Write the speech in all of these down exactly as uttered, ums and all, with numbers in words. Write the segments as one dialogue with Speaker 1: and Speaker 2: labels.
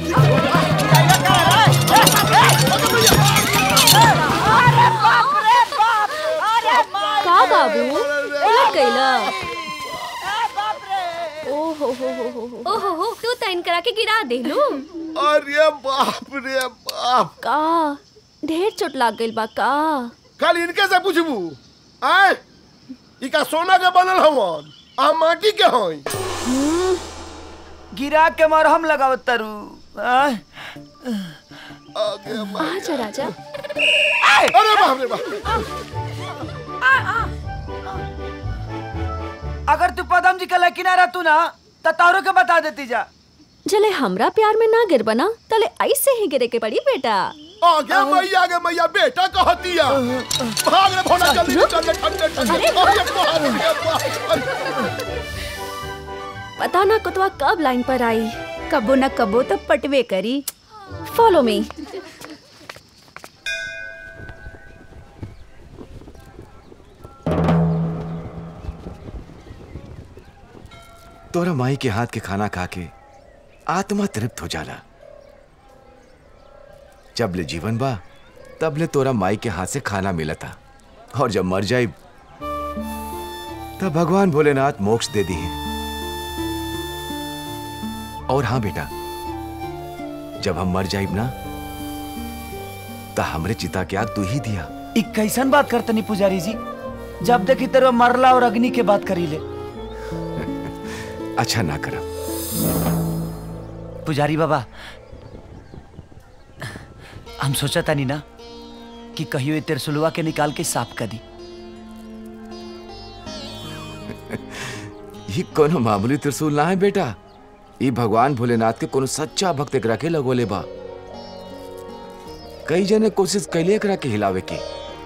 Speaker 1: का बाबू उलट गईला? ओहो हो हो हो ओहो हो तू तैन करा के गिरा दे लू।
Speaker 2: अरे बाप रे बाप,
Speaker 1: का ढेर चोट लाग गइल बा का?
Speaker 2: कल इनके से पूछबू आए ई का सोना के बनल हवन आ माटी के हई।
Speaker 3: गिरा के मरहम लगावत तारू।
Speaker 1: आजा राजा।
Speaker 2: अरे बाप रे बाप,
Speaker 3: अगर तू पदम जी का लकीना रहतू ना तो तारो के बता देती जा।
Speaker 1: जले हमरा प्यार में ना गिर बना तले ऐसे ही गिरे के पड़ी बेटा।
Speaker 2: आगे मैया आगे मैया बेटा कहतिया भाग रे भोला जल्दी चल ठंडे ठंडे।
Speaker 1: पता ना कुतवा कब लाइन पर आई,
Speaker 4: कबो न कबो तो पटवे करी।
Speaker 1: Follow me.
Speaker 5: तोरा माई के हाथ के खाना खा के आत्मा तृप्त हो जाला। जब ले जीवन बा तब ले तोरा माई के हाथ से खाना मिला था, और जब मर जाए तब भगवान भोलेनाथ मोक्ष दे दी। और हाँ बेटा, जब हम मर जाइब ना तो हमरे चिता के आग तू ही दिया।
Speaker 3: एक कैसन बात करते नहीं पुजारी जी, जब देखी तेरे मरला और अग्नि के बात करी ले।
Speaker 5: अच्छा ना करा
Speaker 3: पुजारी बाबा, हम सोचा था नहीं ना कि कहियो ये तिरसुलवा के निकाल के साफ कर दी।
Speaker 5: ये कोनो मामूली त्रिशूल ना है बेटा, ये भगवान भोलेनाथ के कोनो सच्चा भक्त एकरा के लगोले बा। कई जने कोशिश कैले एकरा के हिलावे की,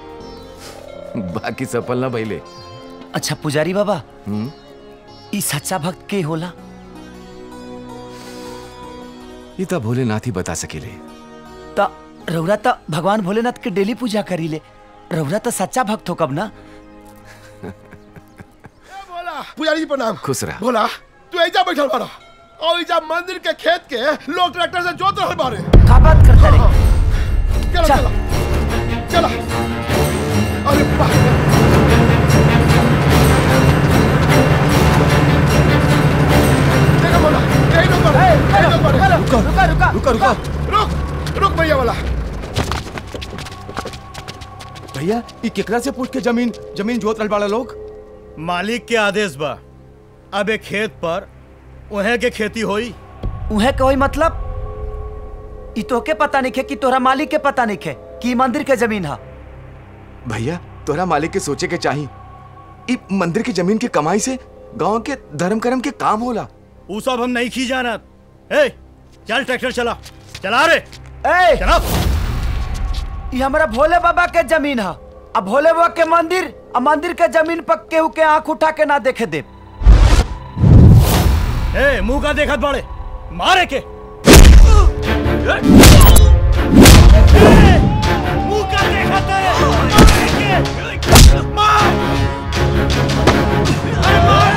Speaker 5: बाकी सफल ना भइले।
Speaker 3: अच्छा पुजारी बाबा,
Speaker 5: हम्म
Speaker 3: ये सच्चा भक्त के होला?
Speaker 5: ये तो भोलेनाथ ही बता सकेले।
Speaker 3: ता रउरा ता भगवान भोलेनाथ के डेली पूजा करी ले, रउरा ता सच्चा भक्त हो कब ना?
Speaker 2: भोला पुजारी जी प्रणाम।
Speaker 5: खुश रह।
Speaker 2: भोला तू ऐजा बैठल बाड़ा और ऐजा मंदिर के खेत के लोग ट्रैक्टर से जोत रहल बारे।
Speaker 3: का बात करता रे?
Speaker 2: चला चला चला। अरे बाप,
Speaker 3: रुका रुका
Speaker 5: रुका रुका
Speaker 2: रुक रुक भैया वाला।
Speaker 5: भैया ये केकरा से पूछ के जमीन जमीन जोत रहल बाड़ा लोग?
Speaker 6: मालिक के आदेश बा, अब एक खेत पर उहे के खेती होई।
Speaker 3: उहे के होई मतलब? ई तोके पता नहीं है कि तोरा मालिक के पता नहीं है कि मंदिर के जमीन है?
Speaker 5: भैया तोरा मालिक के सोचे के चाही, ई मंदिर की जमीन के कमाई से गांव के धर्म कर्म के काम होला।
Speaker 6: वो सब हम नहीं खी जानत। ए चल ट्रैक्टर चला चला रे।
Speaker 3: ए
Speaker 6: चला।
Speaker 3: ये हमारा भोले बाबा के जमीन है, अब भोले बाबा के मंदिर अब मंदिर के जमीन पर केहू के आंख उठा के ना देखे दे।
Speaker 6: ए मुंह का देखत बड़े मारे के। मुंह का देखत है मार। अरे मार।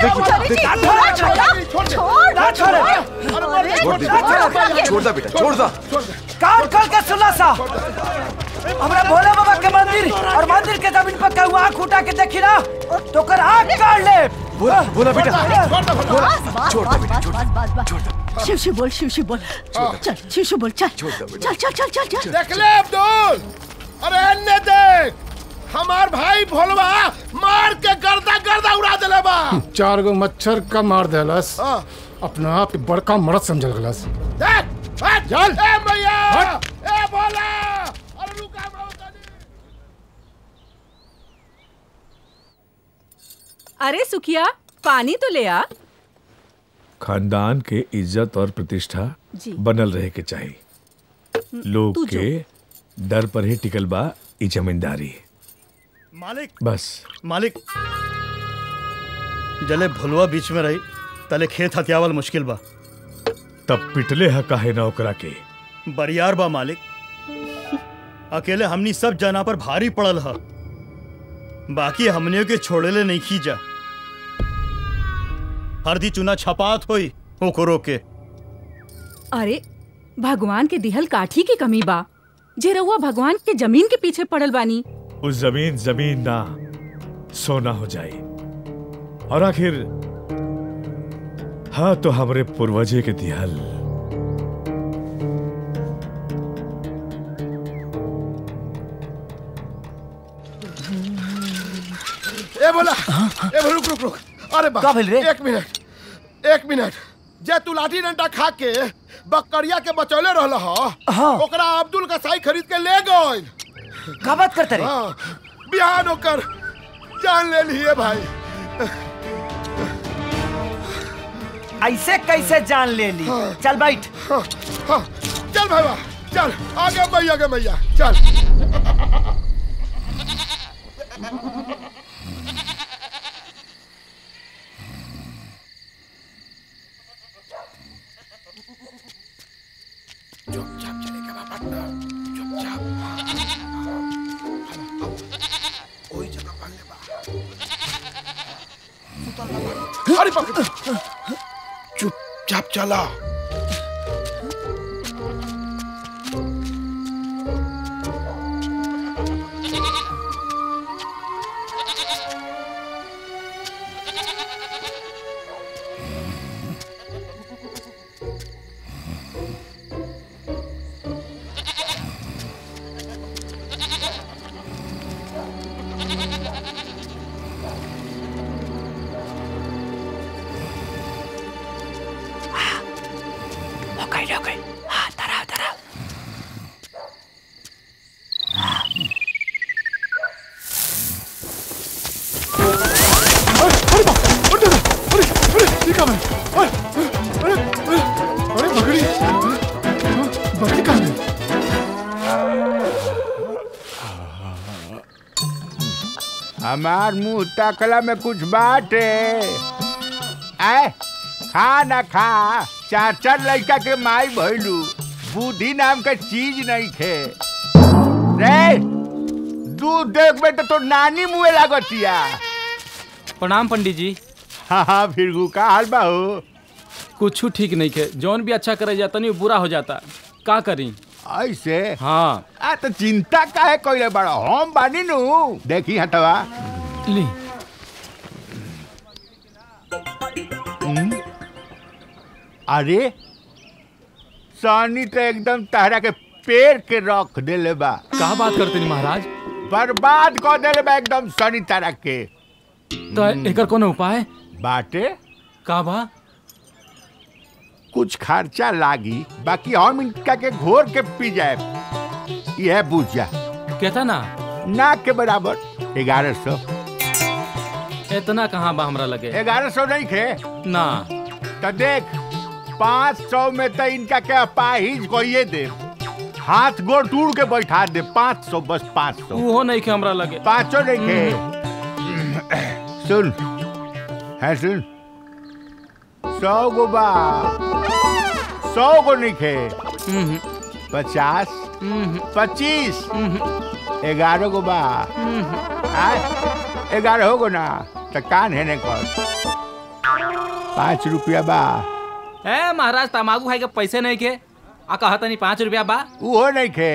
Speaker 5: छोड़ दे बेटा, छोड़ दे।
Speaker 3: कान खोल के सुना सा, हमरा भोले बाबा के मंदिर और मंदिर के जमीन पर कहूँ आँख उठा के देखी ना तो कर आँख काट ले।
Speaker 5: बोला बोला बेटा,
Speaker 4: छोड़ दे बेटा, छोड़ दे। शिव शिव बोल, शिव शिव बोल, चल शिव शिव बोल, चल चल चल चल चल चल।
Speaker 2: देख ले अब्दुल, अरे अन्य देख, हमार भाई भोलवा मार के गर्दा गर्दा उड़ा देले बा।
Speaker 7: चार गो मच्छर का मार देलस, अपना आप के बड़का मर्द समझल गलस।
Speaker 2: देख, हट, चल, ए मैया, ए भोला, अरे रुका मौका दी।
Speaker 8: अरे सुखिया, पानी तो ले आ।
Speaker 9: खानदान के इज्जत और प्रतिष्ठा बनल रहे के चाहिए। लोग के डर पर ही टिकल बा ई जमींदारी।
Speaker 6: मालिक
Speaker 9: बस
Speaker 6: मालिक, जले भुलवा बीच में रही तले खेत हथियावल मुश्किल बा।
Speaker 9: तब पिटले है काहे ना ओकरा के।
Speaker 6: बरियार बा मालिक, अकेले हमनी सब जना पर भारी पड़ल है, बाकी हमनियों के छोड़ेले नहीं खींचा। हरदी चुना छपात होई ओकरो के।
Speaker 8: अरे भगवान के दिहल काठी की कमी बा, जे रउआ भगवान के जमीन के पीछे पड़ल बानी।
Speaker 9: उस जमीन जमीन ना सोना हो जाए। और आखिर हाँ तो हमरे पूर्वजे के दिहल।
Speaker 2: ए बोला, ए बोला, रुक रुक रुक, अरे बा, एक मिनट, एक मिनट, जे तू लाठी डंडा खा के बकरिया के बचौले रहल हा, ओकरा अब्दुल का साई खरीद के ले गइल।
Speaker 3: का बात करते रे?
Speaker 2: हाँ, बिहान होकर जान ले लिए भाई।
Speaker 3: ऐसे कैसे जान ले ली?
Speaker 2: हाँ,
Speaker 3: चल बैठ।
Speaker 2: हाँ, हाँ, चल भाई, चल आगे मैया, आगे मैया, चल। चुपचाप चलेगा बाबा, चुपचाप। वही जगह पड़ने बा। अरे बाप रे, चुपचाप चला।
Speaker 10: हमार मुंह तकला में कुछ बात है। आए खा ना खा, चार चार लड़का के माई भइलू, बुद्धि नाम का चीज नहीं थे रे। दूध देख बे तो नानी मुँह लागतिया।
Speaker 11: प्रणाम पंडित जी।
Speaker 10: हाँ हाँ फिर का हाल बा हो?
Speaker 11: कुछ ठीक नहीं खे, जौन भी अच्छा करे जाता नहीं बुरा हो जाता, का करी?
Speaker 10: ऐसे?
Speaker 11: हाँ।
Speaker 10: आ तो चिंता काहे कोइले बड़ा, हम बानी नु। देखी हटवा
Speaker 11: ली।
Speaker 10: अरे सानी तो एकदम तहरा के पेड़ के रख देले बा।
Speaker 11: का बात करते नहीं महाराज?
Speaker 10: बर्बाद कर देले बा एकदम सानी तरह के।
Speaker 11: तो एकर कौन उपाय
Speaker 10: बाटे?
Speaker 11: का बा?
Speaker 10: कुछ खर्चा लागी, बाकी हम इनका के घोर के पी जाए। यह बुझ जा।
Speaker 11: कहता ना
Speaker 10: ना के बराबर ग्यारह सौ।
Speaker 11: इतना कहाँ बा हमरा लगे?
Speaker 10: ग्यारह सौ नहीं खे
Speaker 11: ना।
Speaker 10: तो देख पाँच सौ में तो इनका के अपाहिज को ये दे, हाथ गोड़ टूट के बैठा दे। पाँच सौ बस, पाँच सौ।
Speaker 11: वो नहीं खे हमरा लगे।
Speaker 10: पाँच सौ नहीं खे। सुन है सुन, सौ गो बा, सौ गो नहीं खे। पचास, पच्चीस, ग्यारह गो बा। ग्यारह हो गो ना तो कान है ने कर पाँच रुपया बा।
Speaker 11: ए महाराज तमाकू खाए के पैसे नहीं के आ कहा तनी पाँच रुपया बा
Speaker 10: वो नहीं खे।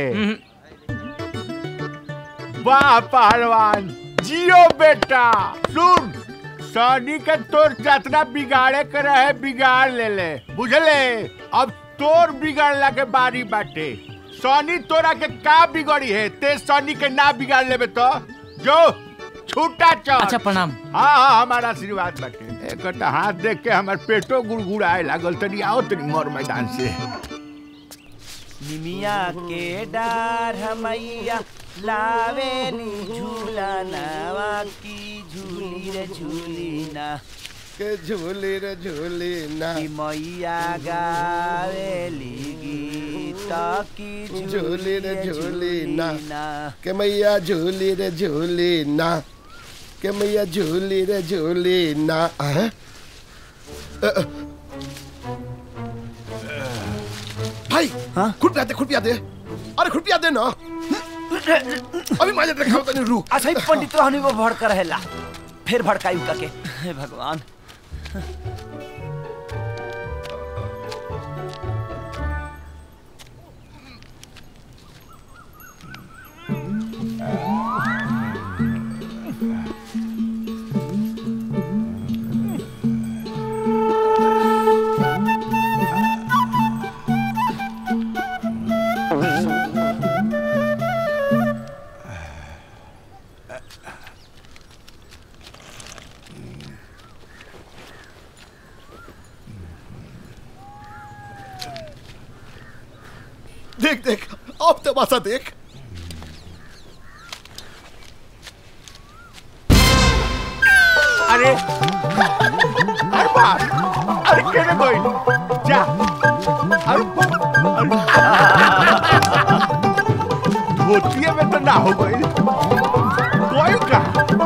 Speaker 10: वाह पहलवान जियो बेटा। सुन सनी के तोर जितना बिगाड़े के रहे बिगाड़ ले ले बुझले। अब तोर बिगाड़ला के बारी बाटे। सनी तोरा के का बिगड़ी है ते सनी के ना बिगाड़ लेबे तो जो छूटा चल।
Speaker 11: अच्छा प्रणाम।
Speaker 10: हाँ हाँ हमारा आशीर्वाद बाटे। एक हाथ देख के हमार पेटो गुड़गुड़ाए लागल तनी आओ तनी मोर मैदान से।
Speaker 3: निमिया के डार हमैया लावेली झूला नावा की झूली रे झूली ना
Speaker 2: के झूली रे झूली ना
Speaker 3: मैया गावेली गीत की
Speaker 2: झूली रे झूली ना के मैया झूली रे झूली ना के मैया झूली रे झूली ना। भाई हाँ खुरपिया दे खुरपिया दे। अरे खुरपिया दे ना अभी माजे रखा तनी रू।
Speaker 3: अच्छा पंडित रहनी वो भड़का रहेला फिर भड़काई उका के। हे भगवान
Speaker 2: देख देख अब तमाशा देख।
Speaker 10: अरे अरे बाप अरे केने कोई जा अरे धोतिए में तो ना हो गई कोई का।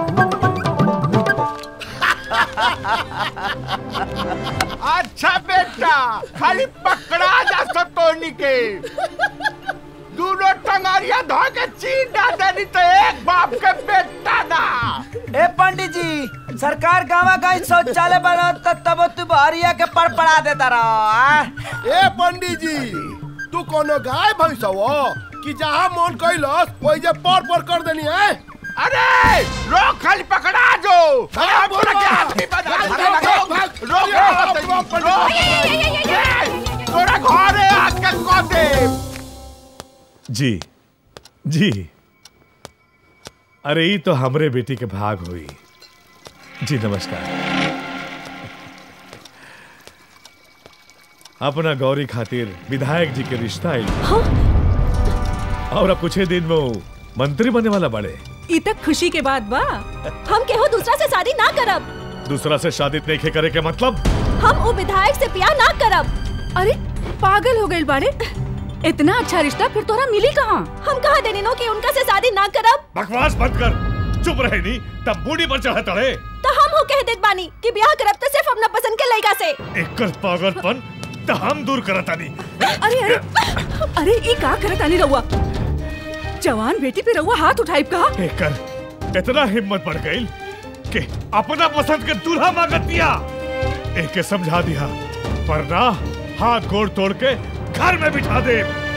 Speaker 10: अच्छा बेटा खाली पकड़ा जा सतोनी के दोनों टंगारिया धो के चीन डाली तो एक बाप के बेटा ना।
Speaker 3: ए पंडित जी सरकार गाँव का शौचालय बना तब तू बहरिया के पर पड़ा देता रहो।
Speaker 2: ए पंडित जी तू कोनो गाय भैंस हो कि जहाँ मन कैलस वही जे पर पर कर देनी है।
Speaker 10: अरे रोक खाली पकड़ा जो तोरा घरे आके को दे।
Speaker 9: जी जी अरे ये तो हमरे बेटी के भाग हुई। जी नमस्कार। अपना गौरी खातिर विधायक जी के रिश्ता आई। हाँ? और अब कुछ ही दिन में वो मंत्री बनने वाला बड़े।
Speaker 8: ई तक खुशी के बाद बा
Speaker 1: हम केहू दूसरा से शादी ना करब।
Speaker 9: दूसरा से शादी नहीं करे के मतलब
Speaker 1: हम वो विधायक से प्यार ना करब।
Speaker 8: अरे पागल हो गए बाड़े। इतना अच्छा रिश्ता फिर तोरा मिली कहाँ?
Speaker 1: हम कहा देने नो कि उनका से शादी ना करब।
Speaker 9: बकवास बंद कर। चुप रहे नहीं तब बूढ़ी पर चढ़ा तड़े।
Speaker 1: तो हम हो कह देत बानी कि ब्याह करब तो सिर्फ अपना पसंद के लड़का से।
Speaker 9: एक कर पागलपन तो हम दूर करतानी।
Speaker 8: अरे अरे अरे ये का करतानी रहुआ? जवान बेटी पे रहुआ हाथ उठाई का?
Speaker 9: एक कर इतना हिम्मत बढ़ गई कि अपना पसंद के दूल्हा मांगत दिया। एक के समझा दिया वरना हाथ गोड़ तोड़ के घर में बिठा दे।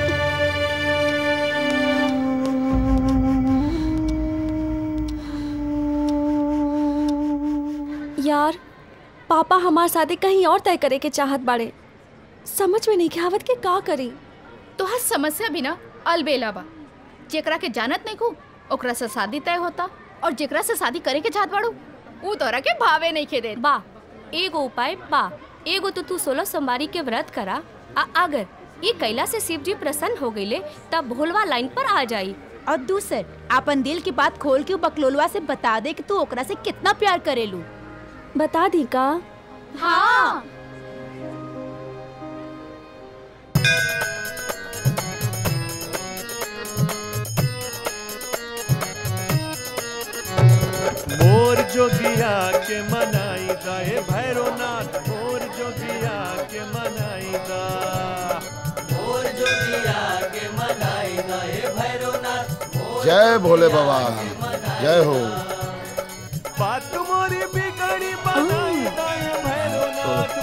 Speaker 1: यार पापा हमार शादी कहीं और तय करे के चाहत बाड़े। समझ में नहीं के आवत के का करी।
Speaker 12: तो हर समस्या भी ना अलबेला बा। जेकरा के जानत नहीं को ओकरा से शादी तय होता और जेकरा से शादी करे के चाहत बाड़ू वो तोरा के भावे नहीं खे दे।
Speaker 1: बा एगो उपाय बा। एगो तो तू सोलह सोमवारी के व्रत करा। आ अगर ये कैला से शिव जी प्रसन्न हो गईले तब भोलवा लाइन पर आ जाई।
Speaker 4: और दूसर अपन दिल की बात खोल के बकलोलवा से बता दे कि तू ओकरा से कितना प्यार करेलू।
Speaker 1: बता दी का?
Speaker 12: हाँ
Speaker 13: मोर जोगिया के मनाई दा हे भैरवनाथ। मोर जोगिया के मनाई दा। मोर जोगिया के मनाई दा हे भैरवनाथ।
Speaker 2: जय भोले बाबा जय हो।
Speaker 13: बात मोरी बिगड़ी बनाई दा हे भैरवनाथ।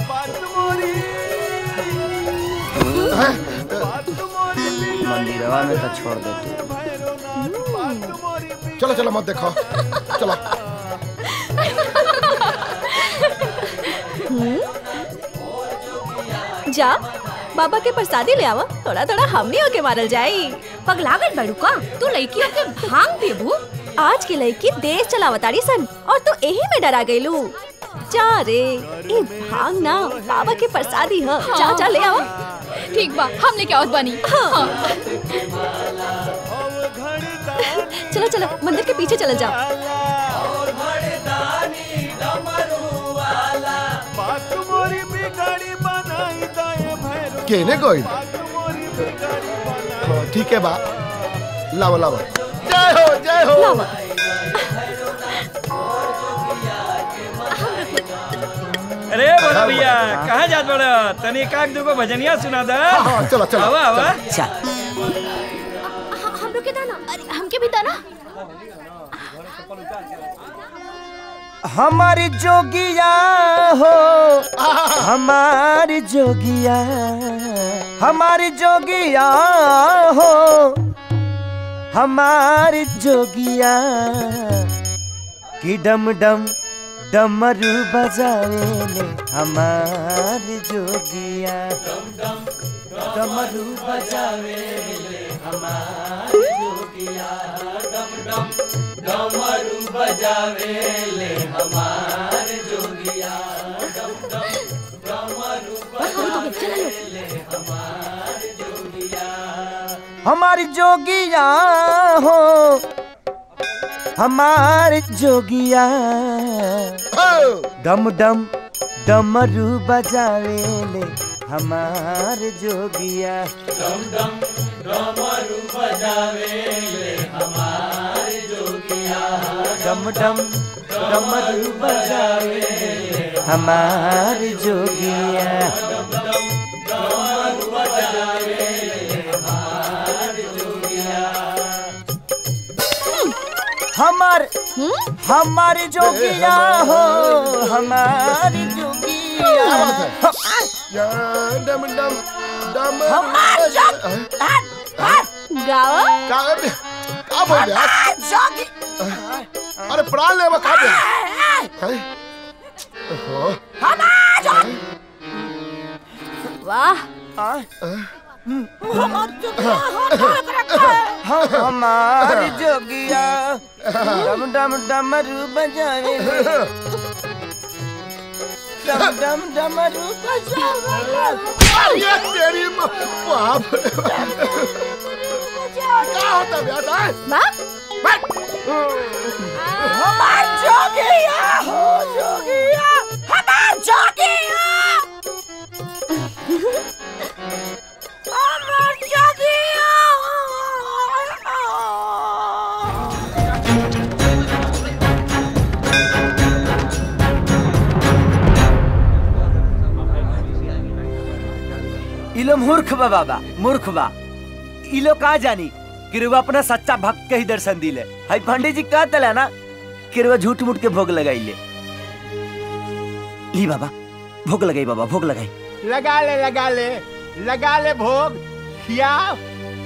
Speaker 3: मंदिरवा में तो छोड़ दे तू।
Speaker 2: चलो चलो मत देखो चलो।
Speaker 4: जा बाबा के प्रसादी ले आवा, थोड़ा थोड़ा हमनी होके मारल जाई।
Speaker 1: पगला गई बड़ू का तू लड़कियों के भांग देबू।
Speaker 4: आज की लड़की देश चलावतारी सन और तू यही में डरा गईलू। जा रे ए भांग ना बाबा के प्रसादी ह। जा जा ले आवा।
Speaker 12: ठीक बा हम लेके आवत बानी। हाँ।
Speaker 4: चलो चलो मंदिर के पीछे चल जाओ।
Speaker 2: केने गोइल? ठीक है बा लावा लावा। जय हो जय हो।
Speaker 4: लावा।
Speaker 14: अरे बड़ा भैया कहाँ जात बड़ा? तनी काक दुगो भजनिया सुना दा।
Speaker 2: हाँ चलो चलो।
Speaker 14: आवा आवा।
Speaker 12: हम लोग के दाना, अरे हमके भी दाना।
Speaker 3: हमारी जोगिया हो हमारी जोगिया हमारी जोगिया हो हमारी जोगिया की डम डम डमरू बजावे ले हमारी जोगिया डमरू बजावे ले हमारी जोगिया डम डम डमरू बजावे ले हमारे जोगिया डम डम डमरू बजावे ले हमारे जोगिया हमारी जोगिया हो हमारे जोगिया डम डम डमरू बजावे ले हमारे जोगिया डम डम डमरू बजावे ले हमारे जोगिया डम डम डमरू बजावे ले हमारे जोगिया डम डम डमरू बजावे ले हमारे जोगिया हमार हमारी जोगिया हो हमारी जोगिया
Speaker 2: डम डम डम
Speaker 4: हमार गाओ
Speaker 2: का का बोल रहा? अरे प्राण ले का बे?
Speaker 4: वाह
Speaker 3: हमारी जोगिया डम डम डमरू बजावे डम डम डमरू बजावे
Speaker 2: ये तेरी बाप क्या होता बेटा?
Speaker 3: हमार जोगिया हो जोगिया हमार जोगिया हमार जोगिया इलो मूर्ख बा बाबा मूर्ख बा इलो का जानी कि वो अपना सच्चा भक्त के ही दर्शन दिले। हाई पंडित जी कहते है ना कि वो झूठ मूठ के भोग लगाई ले। ली बाबा भोग लगाई बाबा भोग लगाई।
Speaker 10: लगा ले लगा ले लगा ले भोग खियाओ।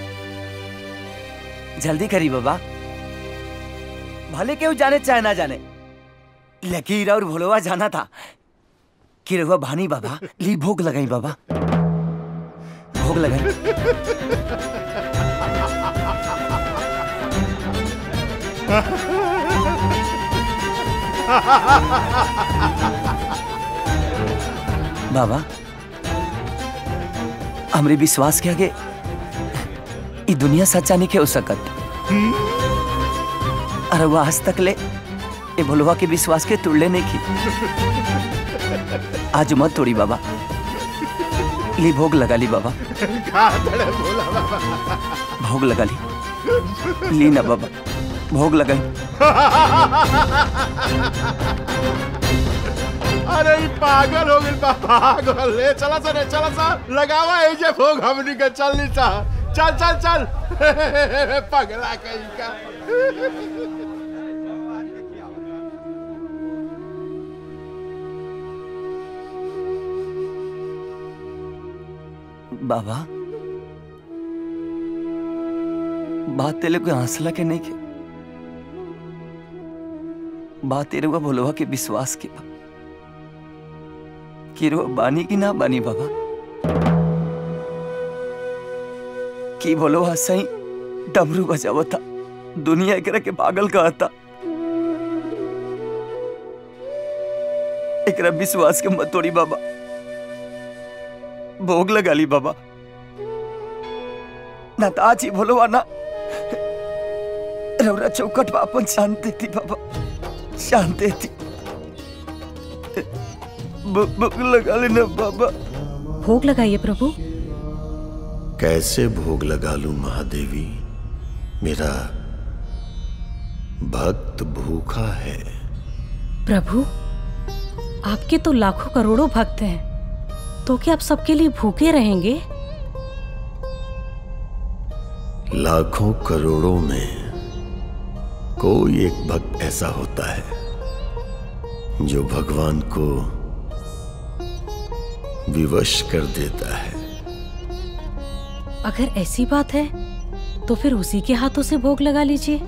Speaker 3: जल्दी करी बाबा भले केहू जाने चाहे ना जाने लकीर और भोलवा जाना था कि रहुआ भानी बाबा। ली भोग लगाई बाबा भोग लगाई। बाबा हमरे विश्वास के आगे ये दुनिया सच्चा नहीं के हो सकत। अरे वो आज तक ले ये भोलवा के विश्वास के तुड़ले नहीं की। आज मत तोड़ी बाबा। ली भोग लगा ली बाबा भोग लगा ली। ली ना बाबा भोग लगाई।
Speaker 10: अरे पागल हो गई पागल ले चला सा चला सा लगावा है जे भोग हमनी के चल ली सा चल चल चल पगला कहीं का।
Speaker 3: बाबा बात तेरे कोई हंसला के नहीं के बात तेरे को भोलवा के विश्वास के बा कि रो बानी की ना बानी बाबा कि भोलवा सही डमरू बजावता दुनिया एकरा के पागल कहता एकरा विश्वास के मत तोड़ी बाबा भोग लगा ली बाबा ना ताज ही भोलवा ना रौरा चौकट वापन शांति थी बाबा शांति थी भोग लगा लेना बाबा
Speaker 8: भोग लगाइए प्रभु।
Speaker 2: कैसे भोग लगा लूं महादेवी, मेरा भक्त भूखा है।
Speaker 8: प्रभु आपके तो लाखों करोड़ों भक्त हैं, तो क्या आप सबके लिए भूखे रहेंगे?
Speaker 2: लाखों करोड़ों में कोई एक भक्त ऐसा होता है जो भगवान को विवश कर देता है।
Speaker 8: अगर ऐसी बात है तो फिर उसी के हाथों से भोग लगा लीजिए।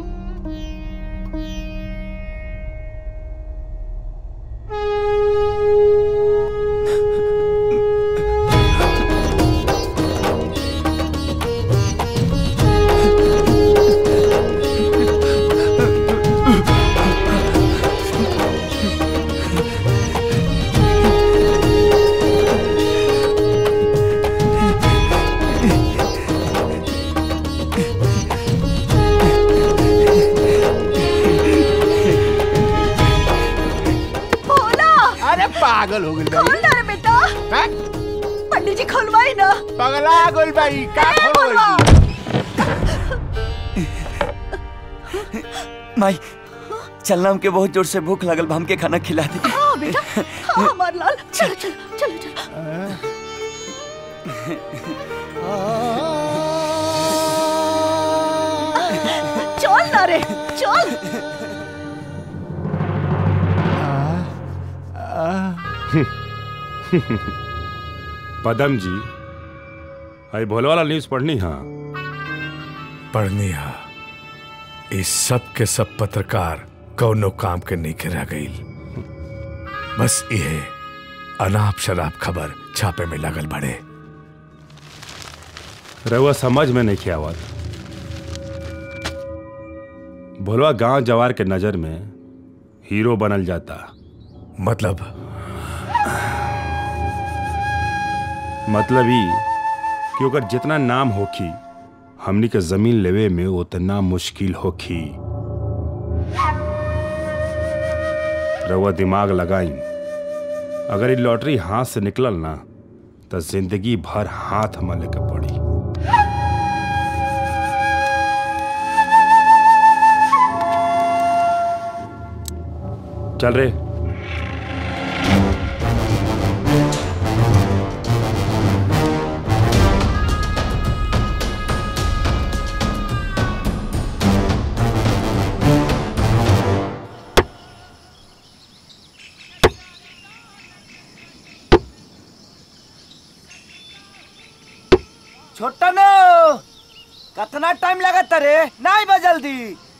Speaker 10: पागल हो गई
Speaker 4: खोल ना रे बेटा। पंडित जी खोलवाई ना।
Speaker 10: पगला गोल भाई का खोलवाई?
Speaker 3: माई चलना, हमके बहुत जोर से भूख लगल, हमके खाना खिला दे।
Speaker 4: हाँ बेटा, हाँ हमार लाल, चलो चलो चलो चलो। चल ना रे चल।
Speaker 15: पदम जी, आई भोले वाला न्यूज पढ़नी हाँ
Speaker 9: पढ़नी हाँ। इस सब के सब पत्रकार कौनो काम के नहीं के रह गई, बस ये अनाप शराब खबर छापे में लगल बड़े।
Speaker 15: रहुआ समझ में नहीं किया आवत। भोलवा गांव जवार के नजर में हीरो बनल जाता।
Speaker 9: मतलब
Speaker 15: मतलब ही कि अगर जितना नाम होखी हमनी के जमीन लेवे में उतना मुश्किल होखी। रउआ दिमाग लगाई, अगर ये लॉटरी हाथ से निकलल ना तो जिंदगी भर हाथ मले के पड़ी। चल रे।
Speaker 3: छोटा नो कितना टाइम लगा रे? नहीं बा जल्दी।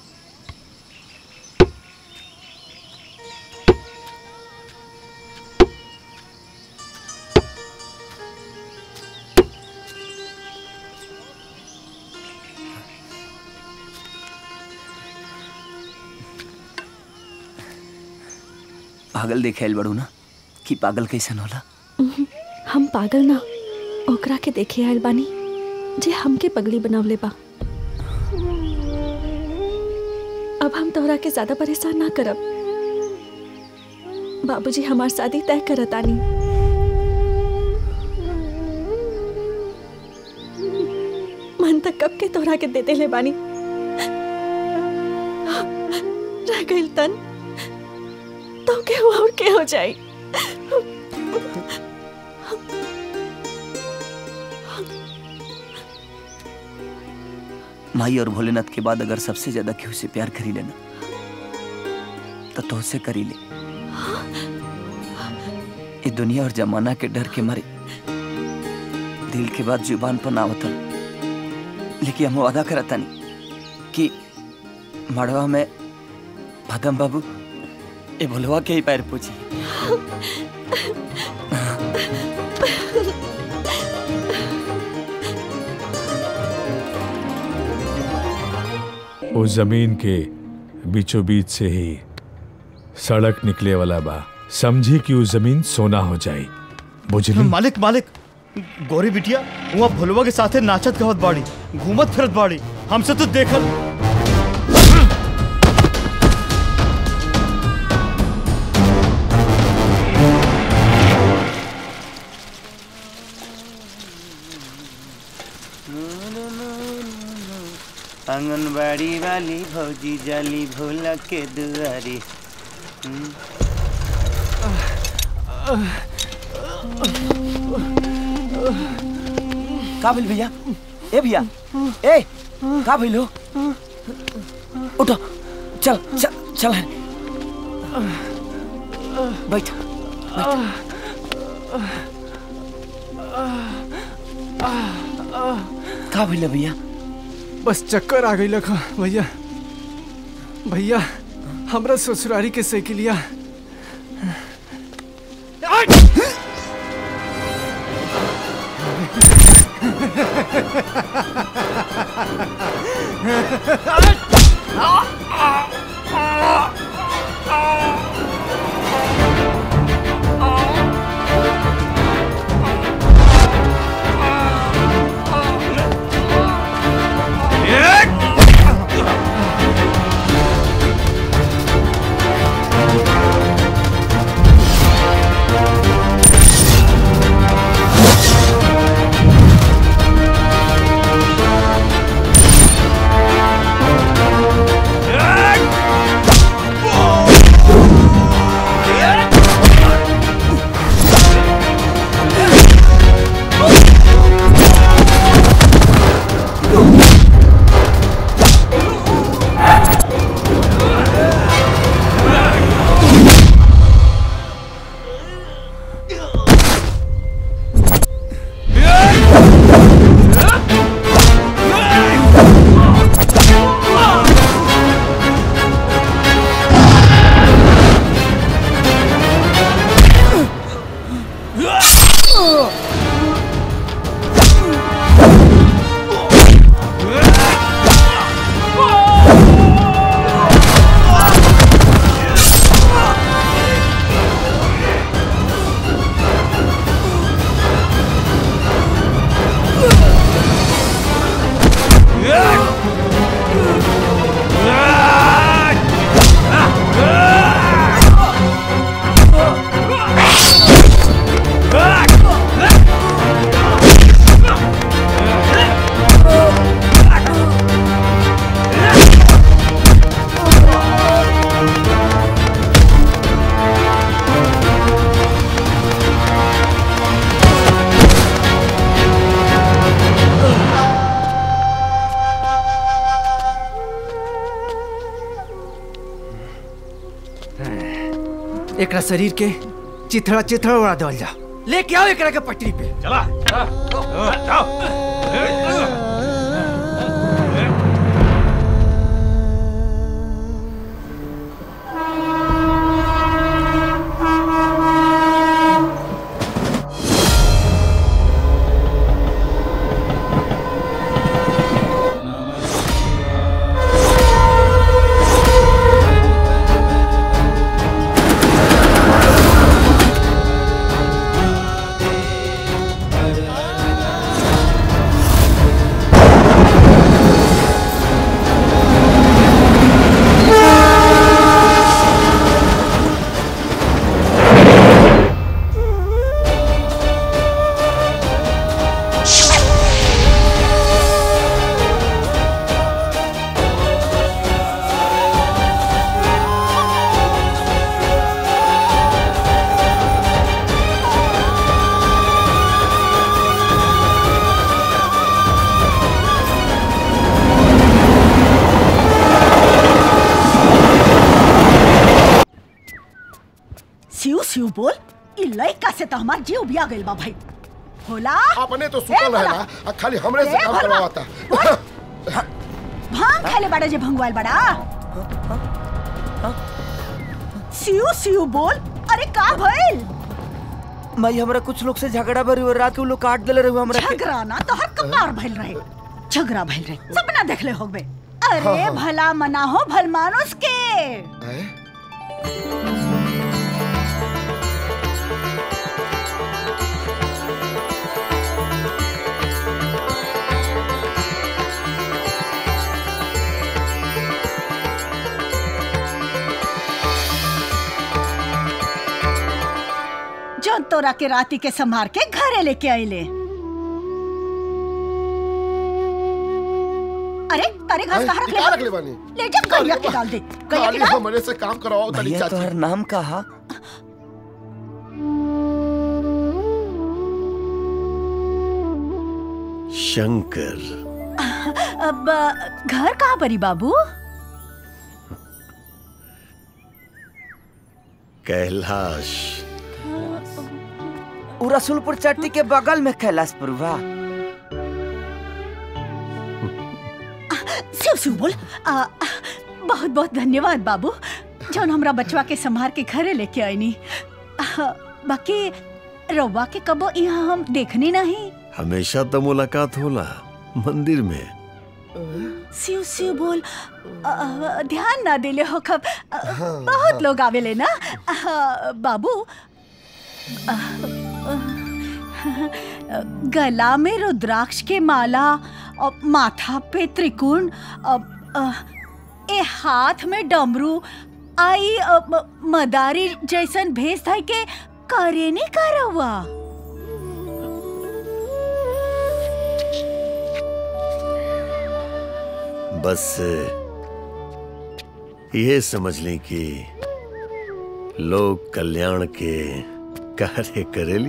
Speaker 3: पागल देखे बड़ू ना कि पागल कैसन होला?
Speaker 4: हम पागल ना ओकरा के देखे आयल बानी जे हमके पगली बनावले बा। अब हम तोहरा के ज्यादा परेशान ना करब। बाबूजी हमार शादी तय करतानी। मन तक कब के तोहरा के दे देले बानी। रह गइल तन तो के और के हो जाई।
Speaker 3: माई और भोलेनाथ के बाद अगर सबसे ज्यादा केहू से प्यार करी लेना तो तुझसे करी ले। ये दुनिया और जमाना के डर के मारे दिल के बाद जुबान पर ना आवतल, लेकिन हम वादा करता नहीं कि मड़वा में भगम बाबू ए भोलवा के ही पैर पूछी।
Speaker 9: उस जमीन के बीचों बीच से ही सड़क निकले वाला बा। समझी कि उस जमीन सोना हो जाए। बुझली?
Speaker 6: मालिक मालिक गोरी बिटिया वहाँ भोलवा के साथे नाचत गवत बाड़ी, घूमत फिरत बाड़ी। हमसे तो देखल।
Speaker 3: आंगनबाड़ी वाली भौजी जाली भोला के दुआरी। का भइल भैया? ए भैया, ए का भइल हो? उठो, चल चल चल बैठ बैठ। का भइल भैया?
Speaker 16: बस चक्कर आ गई लखा भैया। भैया हमरा ससुरारी के साइकिलिया एकरा शरीर के चिथड़ा चिथड़ा उड़ा देवल जा। लेके आओ एकरा के पटरी पे।
Speaker 15: चला जाओ।
Speaker 17: शिव बोल ई लइका से तो हमार जीव बिया गइल बा भाई। होला
Speaker 2: अपने तो सुतल रहेला, खाली हमरे से काम करवाता।
Speaker 17: भांग खाले बड़ा जे भंगवाल बड़ा सियो सियो बोल। अरे का भइल?
Speaker 3: माई हमरा कुछ लोग से झगड़ा भरी और रात के लोग काट देले रहे हमरा के।
Speaker 17: झगड़ा ना तो हर कमार भइल रहे। झगड़ा भइल रहे सपना देखले होबे। अरे भला मना हो भल मानुस के। जो तोरा के राती के संभार के घरे लेके आइले। अरे तारे घास कहाँ रख ले?
Speaker 2: रख ले बानी।
Speaker 17: ले जा गैया के डाल दे। गैया के डाल।
Speaker 2: हमरे से काम करवाओ तनी
Speaker 3: भैया
Speaker 2: चाची।
Speaker 3: तोहर नाम कहा?
Speaker 13: शंकर।
Speaker 17: अब घर कहाँ परी बाबू?
Speaker 13: कैलाश।
Speaker 3: रसूलपुर चट्टी के बगल में कैलाशपुर बा।
Speaker 17: शिव शिव बोल। आ, बहुत बहुत धन्यवाद बाबू जौन हमरा बचवा के संभार के घरे लेके आईनी। बाकी रउआ के कबो यहाँ हम देखनी नहीं।
Speaker 13: हमेशा तो मुलाकात होला मंदिर में।
Speaker 17: शिव शिव बोल। आ, ध्यान ना दिले हो कब। आ, बहुत लोग आवेले ना। आ, बाबू आ, गला में रुद्राक्ष के माला और माथा पे त्रिकोण ए हाथ में डमरू आई मदारी जैसन भेस था के करे नहीं करवा।
Speaker 13: बस ये समझ लें कि लोग कल्याण के कार्य करेली।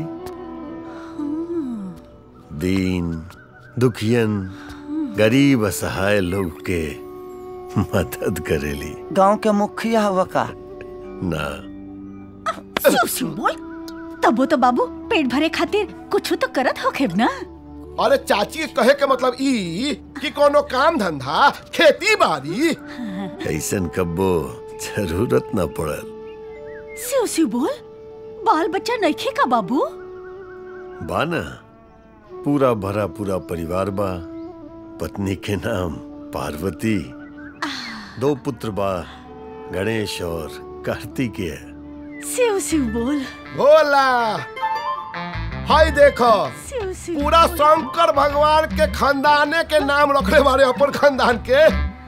Speaker 13: दीन दुखियन गरीब असहाय लोग के मदद करेली।
Speaker 3: गांव के मुखिया हुआ का?
Speaker 13: ना।
Speaker 17: शिव शिव बोल। तबो तो बाबू पेट भरे खातिर कुछ तो करत होखेब ना।
Speaker 2: अरे चाची कहे के मतलब ई कि कोनो काम धंधा खेती बाड़ी
Speaker 13: ऐसन कब्बो जरूरत न पड़ल।
Speaker 17: शिव शिव बोल। बाल बच्चा नहीं का बाबू?
Speaker 13: बाना पूरा भरा पूरा परिवार बा। पत्नी के नाम पार्वती, दो पुत्र बा गणेश और कार्तिकेय।
Speaker 17: शिव शिव बोल।
Speaker 2: भोला हाय देखो पूरा शंकर भगवान के खानदाने के नाम रखने वाले अपन खानदान के।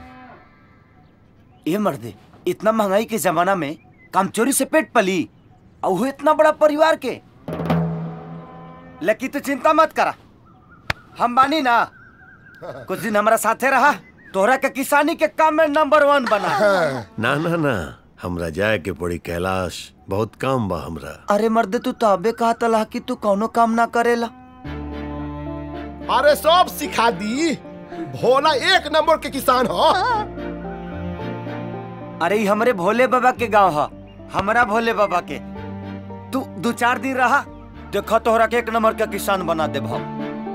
Speaker 3: ये मर्दे इतना महंगाई के जमाना में काम चोरी से पेट पली और इतना बड़ा परिवार के। लेकिन तू चिंता मत करा हम बानी ना। कुछ दिन हमारा साथे रहा तोहरा के किसानी के काम में नंबर वन बना।
Speaker 13: ना ना ना हमरा जाए के पड़ी कैलाश बहुत काम बा हमरा।
Speaker 3: अरे मर्दे तू तबे कहा तला कि तू कौनो काम ना करेला।
Speaker 2: अरे सब सिखा दी। भोला एक नंबर के किसान हो।
Speaker 3: अरे हमरे भोले बाबा के गांव है। हमारा भोले बाबा के तू दो चार दिन रहा देखो तोहरा के एक नंबर का किसान बना दे भाव।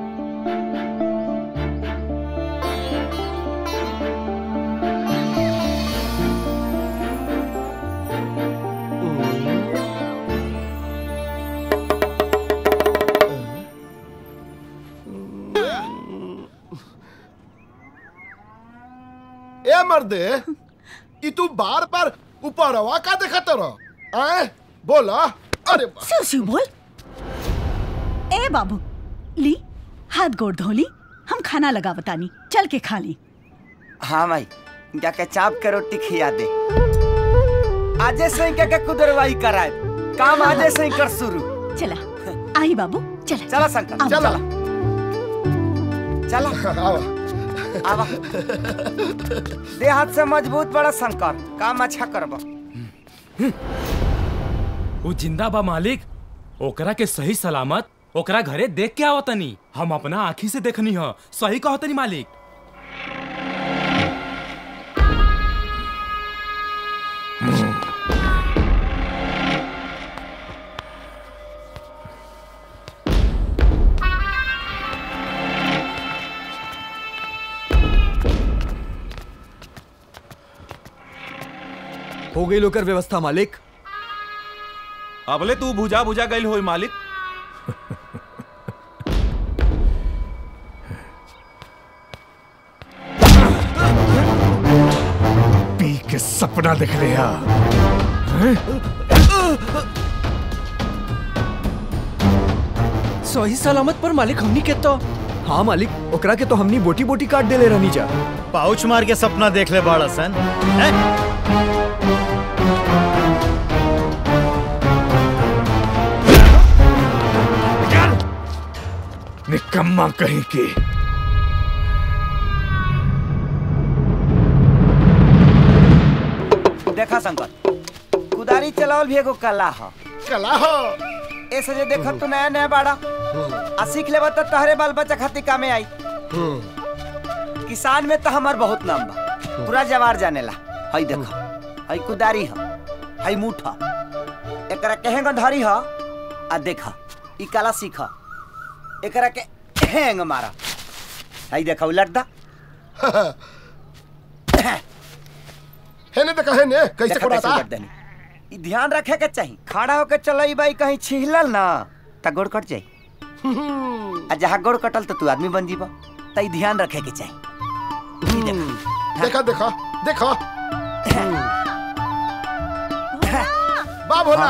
Speaker 2: ए मर्दे ई तू बार बार ऊपरवा का देखत रह? आए बोला। अरे
Speaker 17: शिव शिव बोल। ए बाबू ली हाथ गोड़ धोली हम खाना लगा बतानी चल के खा ली।
Speaker 3: हाँ भाई जाके चाप के रोटी खिया दे। आजे से ही के कुदरवाई कराए काम आजे से ही कर शुरू।
Speaker 17: चला आई बाबू चला
Speaker 3: चला शंकर चला चला
Speaker 2: आवा
Speaker 3: आवा दे हाथ से मजबूत बड़ा शंकर काम अच्छा करबा।
Speaker 11: वो जिंदा बा मालिक ओकरा के सही सलामत ओकरा घरे देख के आवतनी। हम अपना आँखी से देखनी है सही कहतनी मालिक।
Speaker 16: हो गई लोकर व्यवस्था मालिक।
Speaker 18: अबले तू भुजा भुजा गई हो मालिक।
Speaker 9: पी के सपना देख रहे हैं?
Speaker 16: सही सलामत पर मालिक हमनी के तो हाँ मालिक ओकरा के तो हमनी बोटी बोटी काट दे ले रहनी जा।
Speaker 6: पाउच मार के सपना देख ले बाड़ा सन।
Speaker 9: निकम्मा कहीं की।
Speaker 3: देखा शंकर, कुदारी चलावल भी एगो कला हो।
Speaker 2: कला हो
Speaker 3: ऐसे जे देखत तो नया नया बाड़ा आ सीख लेबा तो तहरे बाल बच्चा खातिर कामे आई। किसान में तो हमार बहुत नाम बा, पूरा जवार जानेला। हई देखो, हई कुदारी हो, हई मुठा, एकरा केहेंग धरी हो आ देखा ई कला सीखा, एकरा के हेंग मारा। हई देखा उलट दा।
Speaker 2: हेने देखा हेने कैसे कोड़ाता।
Speaker 3: ई ध्यान रखे के चाहिए। खड़ा होके चलई बाई कहीं छिहलल ना त गोड़ कट जाई। आ जहाँ गोड़ कटल तो तू आदमी बन जीबा। त ई ध्यान रखे के चाहिए।
Speaker 2: देखा देखा देखा बा भोला।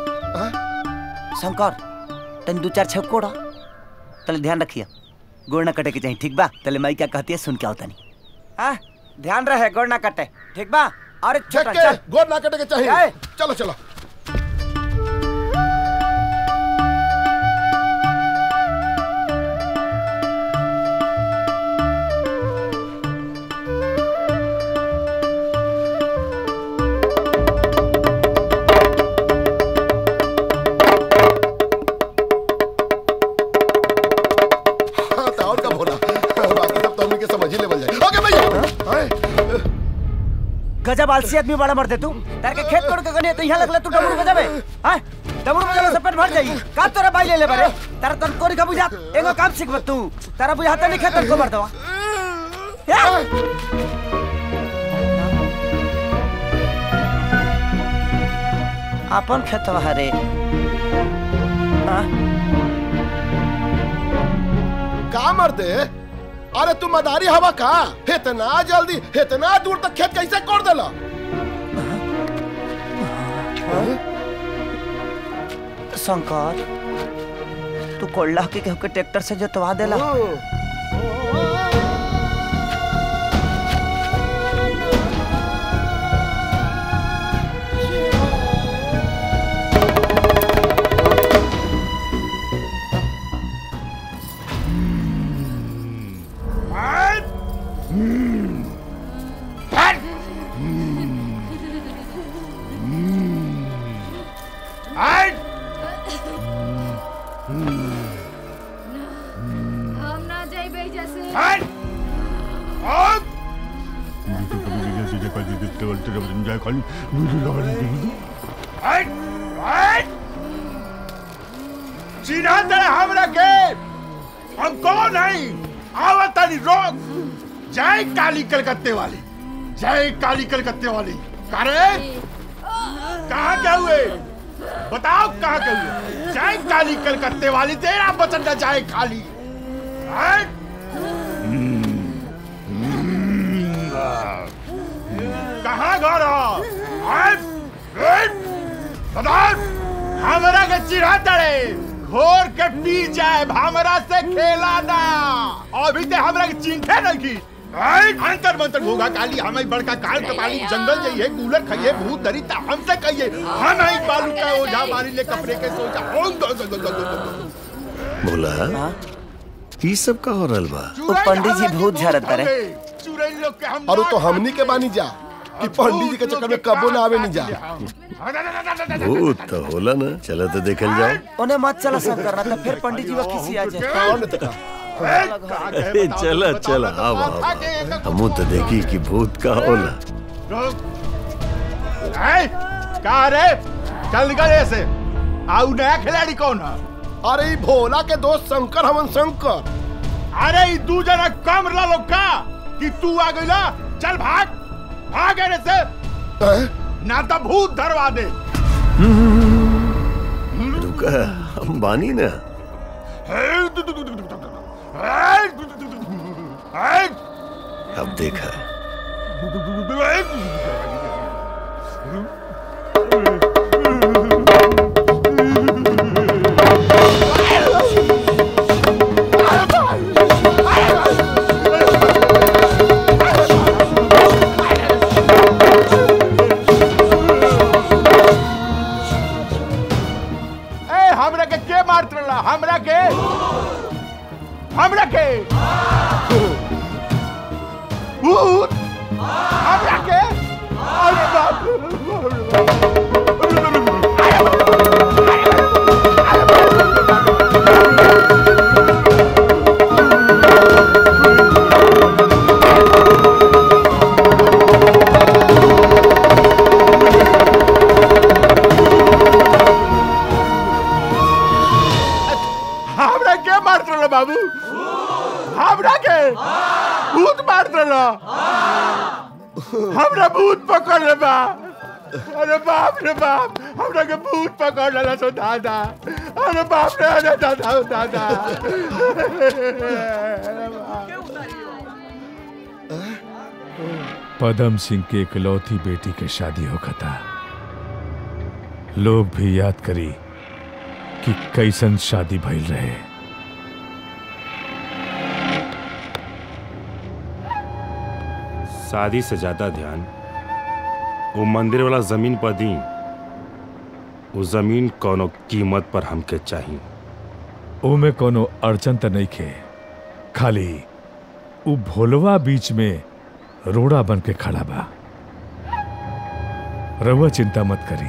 Speaker 3: शंकर तन दो चार छक कोड़ा तले ध्यान रखिया, गोड़ ना कटे के चाहिए। ठीक बा? तले माई क्या कहती है सुन के आओ तनी। हाँ ध्यान रहे गोड़ ना कटे। ठीक बा? अरे छोटा चल,
Speaker 2: गोड़ ना कटे के चाहिए। चलो चलो
Speaker 3: गजब आलसी आदमी बड़ा मर दे तू। तार के खेत तोड़ के गने तो यहां लगला तू डमरू बजाबे। हां डमरू बजाबे से पेट भर जाई। का तोरा बाई ले ले बारे? तारा तन कोरी का बुझा एगो काम सीखब तू। तारा बुझाता नहीं खेत को मार दवा। अपन खेतवा हरे। हां
Speaker 2: का मर दे? अरे तू मदारी हवा का? इतना जल्दी इतना दूर तक खेत कैसे कोड़ देला?
Speaker 3: शंकर तू कोल्ला के कहू के ट्रैक्टर से जोतवा देला।
Speaker 10: चिन्हा दे हमरा के हम कौन है? आवतानी रोक। जय काली कलकत्ते वाली, जय काली कलकत्ते वाली। करे कहाँ क्या हुए? बताओ कहाँ क्या हुए? जय काली कलकत्ते वाली, तेरा बचन न जाए खाली। कहाँ घर हमरा के चिढ़ा तड़े घोर के पी जाए, हमरा से खेला ना। अभी ते हमरा के चिंखे नहीं की। अंतर मंतर होगा काली हमें बड़का काल कपाली जंगल जाइए, कूलर खाइए, भूत धरी ता हमसे कहिए। हम ही बालू का ओझा मारी ले कपड़े के सोचा।
Speaker 19: बोला ई सब का हो रहल बा?
Speaker 3: ओ पंडित जी भूत झड़त रे।
Speaker 2: और तो हमनी के बानी जा कि पंडित जी के चक्कर में कबो ना आवे नहीं जा।
Speaker 19: भूत तो होला ना, चलो तो देखल जाओ।
Speaker 3: ओने मत चला शंकर, ना तो फिर पंडित जी वा किसी आ जाए।
Speaker 2: कौन तका?
Speaker 19: अरे चला चला आओ आओ, हमू तो देखी कि भूत का होला।
Speaker 10: कहा रे चल गए ऐसे आउ नया खिलाड़ी कौन है?
Speaker 2: अरे ई भोला के दोस्त शंकर हमन शंकर।
Speaker 10: अरे ई दू जना कम ला लो का कि तू आ गइला। चल भाग भाग रे से। ना तो भूत धरवा दे।
Speaker 19: रुका, हम बानी ना। अब देखा।
Speaker 10: हमरा के के मारत रहा? हमरा के हमरा के भूत हमरा के। अरे बाप बाबू, हमरा के भूत मार देला। हमरा भूत पकड़ ले बा। अरे बाप रे बाप, हमरा के भूत पकड़ लेला सो दादा। अरे बाप रे, अरे दादा दादा।
Speaker 9: पदम सिंह के इकलौती बेटी के शादी होगा था। लोग भी याद करी कि कैसन शादी भइल रहे।
Speaker 15: शादी से ज्यादा ध्यान वो मंदिर वाला जमीन पर दी। वो जमीन कोनो कीमत पर हमके चाहिए।
Speaker 9: ओमे कोनो अड़चन त नहीं खे, खाली वो भोलवा बीच में रोड़ा बन के खड़ा बा। रहुआ चिंता मत करी,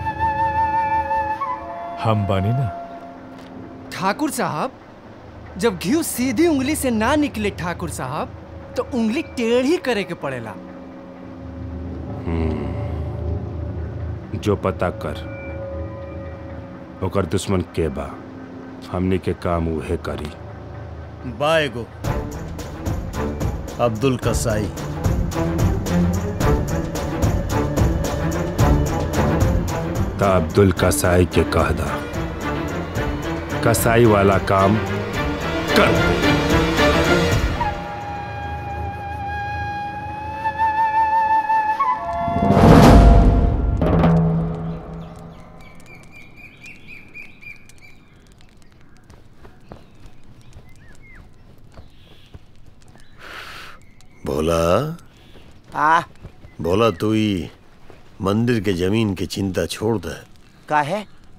Speaker 9: हम बानी ना।
Speaker 16: ठाकुर साहब, जब घी सीधी उंगली से ना निकले ठाकुर साहब, तो उंगली टेढ़ी करे के पड़ेला।
Speaker 15: जो पता कर ओकर दुश्मन के बा, हमने के काम उहे करी।
Speaker 6: बाएगो अब्दुल कसाई।
Speaker 15: ता अब्दुल कसाई के कह दा कसाई वाला काम कर दे।
Speaker 19: भोला
Speaker 3: आ
Speaker 19: भोला तू ही मंदिर के जमीन की चिंता छोड़ दे।
Speaker 3: का है?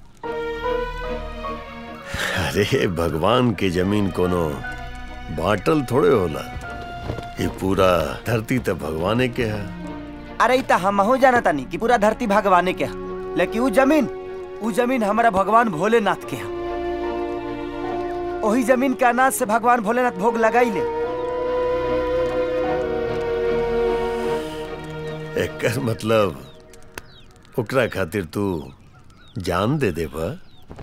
Speaker 19: अरे भगवान की जमीन कोनो बाटल थोड़े होला। ये पूरा धरती तो भगवाने के है।
Speaker 3: अरे तो हम हो जाना तानी कि पूरा धरती भगवाने के है, लेकिन वो जमीन वो जमीन हमारा भगवान भोलेनाथ के है। वही जमीन के अनाज से भगवान भोलेनाथ भोग लगाई ले।
Speaker 19: एक मतलब ओकरा खातिर तू जान दे दे बा।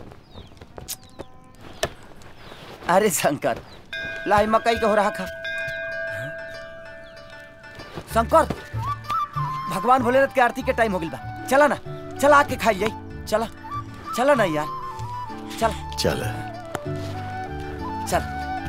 Speaker 3: अरे शंकर, लाई मकई के हो रहा खा। शंकर, भगवान भोलेनाथ के आरती के टाइम हो गई बा। चला ना, चला आके खाई जाई। चला चला ना यार, चल
Speaker 19: चल
Speaker 3: चल।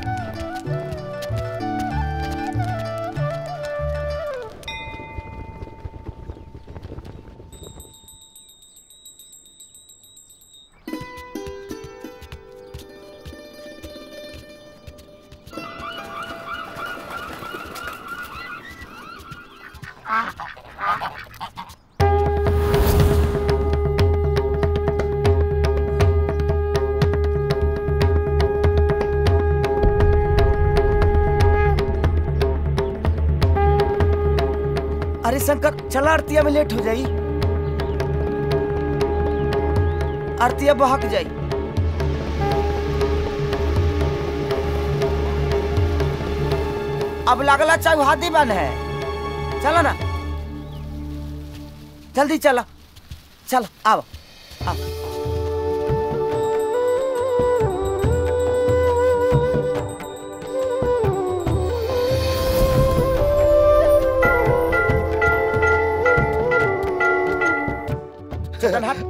Speaker 3: अरे शंकर, चला आरतिया में लेट हो जाई। आरतिया बहक जाई। अब लगला चौहादी बन है। चला ना, जल्दी चला। चल आओ आओ।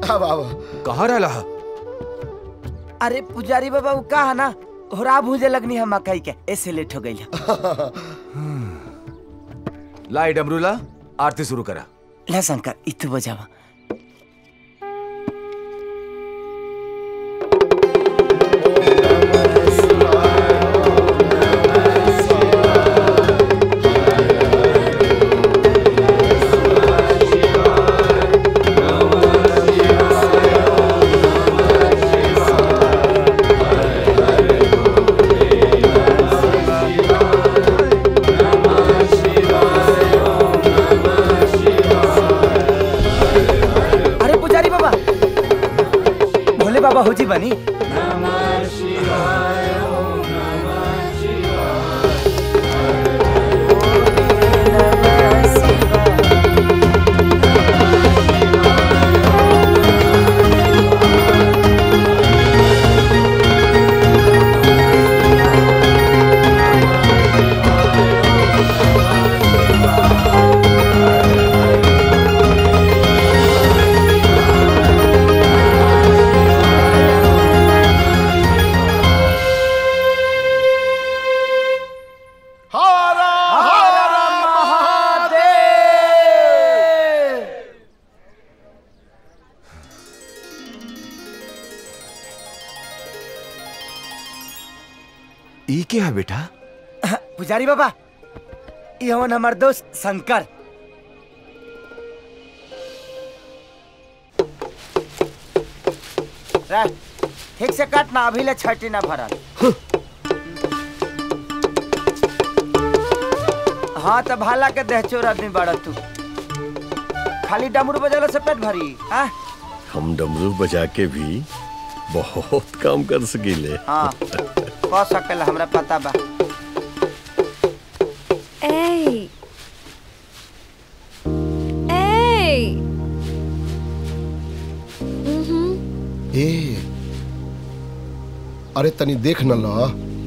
Speaker 2: अब अब
Speaker 5: कहाँ रहला?
Speaker 3: अरे पुजारी बाबा वो का है ना होरा भूजे लगनी है मकई के ऐसे लेट हो गई।
Speaker 5: लाई डमरूला आरती शुरू करा।
Speaker 3: ला शंकर इतु बजावा। बाबा हो जी बनी।
Speaker 5: ई क्या है बेटा?
Speaker 3: पुजारी बाबा ये हवन हमार दोस्त शंकर। ठीक से काटना अभी ले छठी ना भरल। हाँ तो भाला के देह चोर आदमी बड़ा तू खाली डमरू बजाला से पेट भरी। हाँ
Speaker 19: हम डमरू बजा के भी बहुत काम कर सकीले।
Speaker 3: हाँ कह सकेला हमरा पता बा।
Speaker 1: ए ए
Speaker 2: ए अरे तनी देख न ला।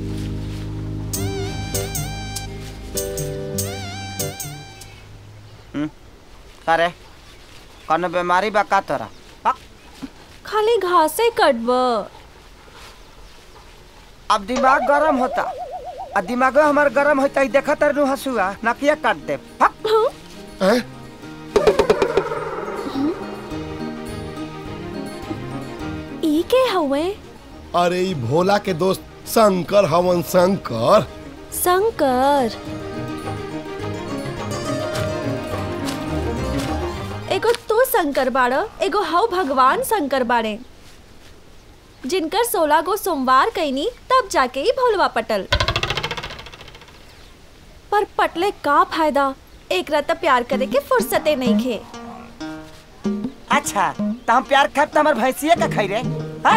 Speaker 3: अरे कौन बीमारी बा का तोरा?
Speaker 4: खाली घासे कटब।
Speaker 3: अब दिमाग गरम होता और दिमाग हमार गरम होता ही देखा तरनु हंसुआ नकिया काट दे।
Speaker 4: ई के हवे?
Speaker 2: अरे ई भोला के दोस्त शंकर हवन। शंकर
Speaker 4: शंकर एगो तू शंकर बाड़ एगो हव भगवान शंकर बाड़े जिनकर सोलह गो सोमवार कैनी तब जाके ही भोलवा पटल। पर पटले का फायदा एक रात प्यार करे के फुर्सते नहीं खे।
Speaker 3: अच्छा तो हम प्यार खाब तो हमार भैंसिया का खाई रे?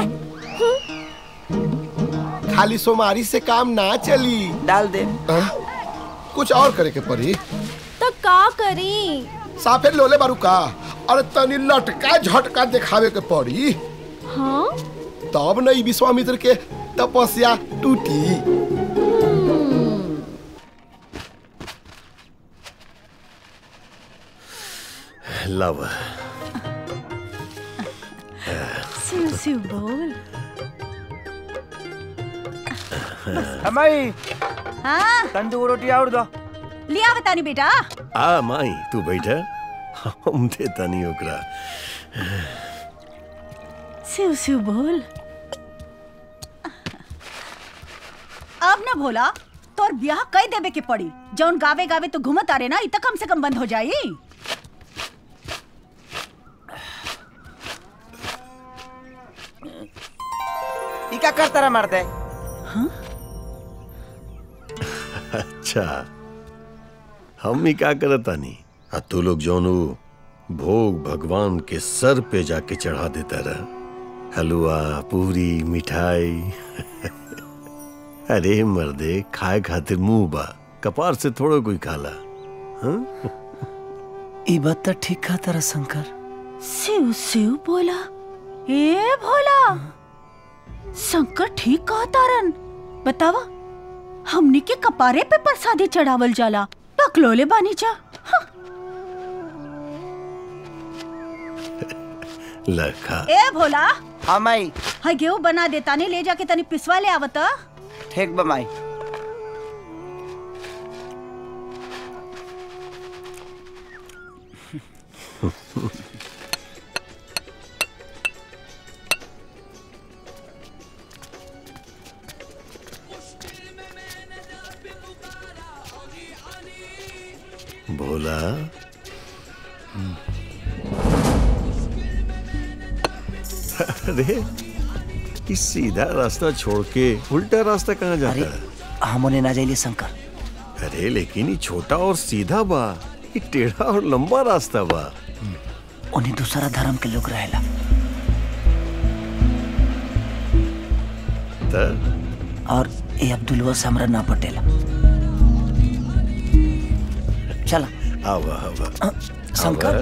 Speaker 2: खाली सोमारी से काम ना चली।
Speaker 3: डाल दे।
Speaker 2: आ? कुछ और करे के पड़ी।
Speaker 4: तो का करी?
Speaker 2: साफे लोले बारू का। अरे तनी लटका झटका दिखावे के पड़ी।
Speaker 4: हाँ
Speaker 2: तब नहीं विश्वामित्र के तपस्या टूटी।
Speaker 19: लव
Speaker 17: सिउ सिउ बोल।
Speaker 3: अम्मी
Speaker 17: हाँ
Speaker 3: तंदूर रोटी और दो।
Speaker 17: लिया बतानी बेटा।
Speaker 19: आ माई तू बैठा हम देता नहीं ओकरा।
Speaker 17: सिउ सिउ बोल। अब ना भोला तोर ब्याह कई देवे के पड़ी। जौन गावे गावे तो घूमत आ रे ना इत कम से कम बंद हो जाई।
Speaker 3: इका कर तरह मार दे।
Speaker 17: हाँ?
Speaker 19: अच्छा हम ही क्या करता नहीं। आ तू लोग जौनू भोग भगवान के सर पे जाके चढ़ा देता रहा। हलवा पूरी मिठाई। अरे मर्दे खाए खातिर मुंह बा कपार से थोड़ा कोई खाला। हाँ?
Speaker 3: ई बात तो ठीक कहा तारा शंकर।
Speaker 17: सिउ सिउ बोला। ए भोला शंकर ठीक कहा तारन। बतावा हमनी के कपारे पे प्रसादी चढ़ावल जाला पकलोले बानी जा। हाँ।
Speaker 19: लखा
Speaker 17: ए भोला
Speaker 3: हाँ माई
Speaker 17: हाय गेहूं बना देता ने ले जाके तनी पिसवा ले आवत।
Speaker 3: ठीक बा माई।
Speaker 19: भोला अरे इस सीधा रास्ता छोड़ के उल्टा रास्ता कहाँ जाता है?
Speaker 3: हम उन्हें ना जाइए शंकर।
Speaker 19: अरे लेकिन ये छोटा और सीधा बा, ये टेढ़ा और लंबा रास्ता बा।
Speaker 3: उन्हें दूसरा धर्म के लोग रहेला। और ये अब्दुलवा से हमरा ना पटेला। चला
Speaker 19: आवा आवा
Speaker 3: शंकर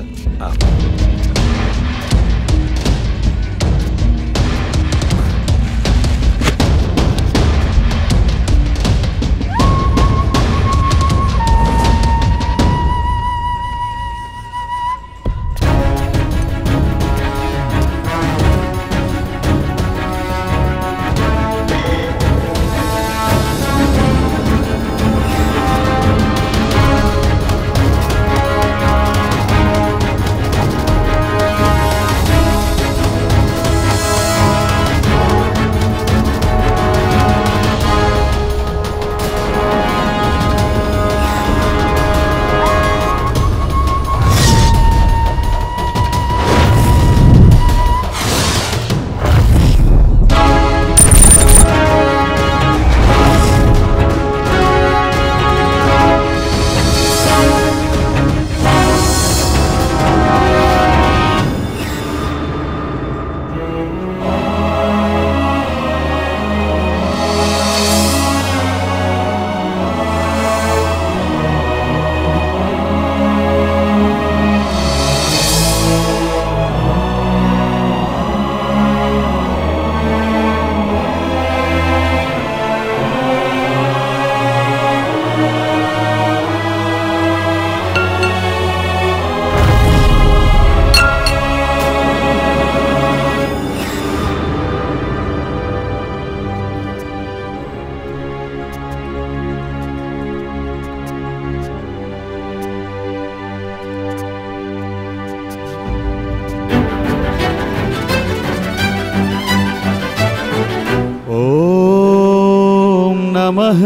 Speaker 13: नमः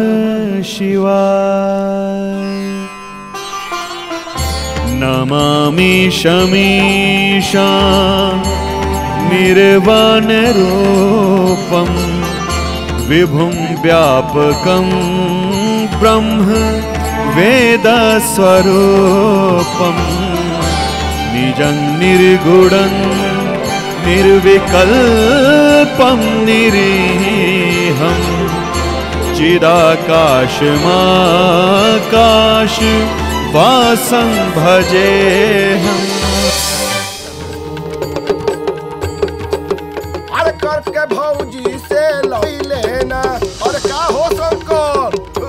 Speaker 13: शिवाय। नमामि शमीशा निर्वाणरूपं विभुं व्यापकं ब्रह्म वेदस्वरूपं निजं निर्गुणं निर्विकल्पं निरीहम् चिदाकाशमाकाश वासं भजेऽहम्।
Speaker 2: अरे कर्क के भौजी से लई लेना। अरे का हो शंकर?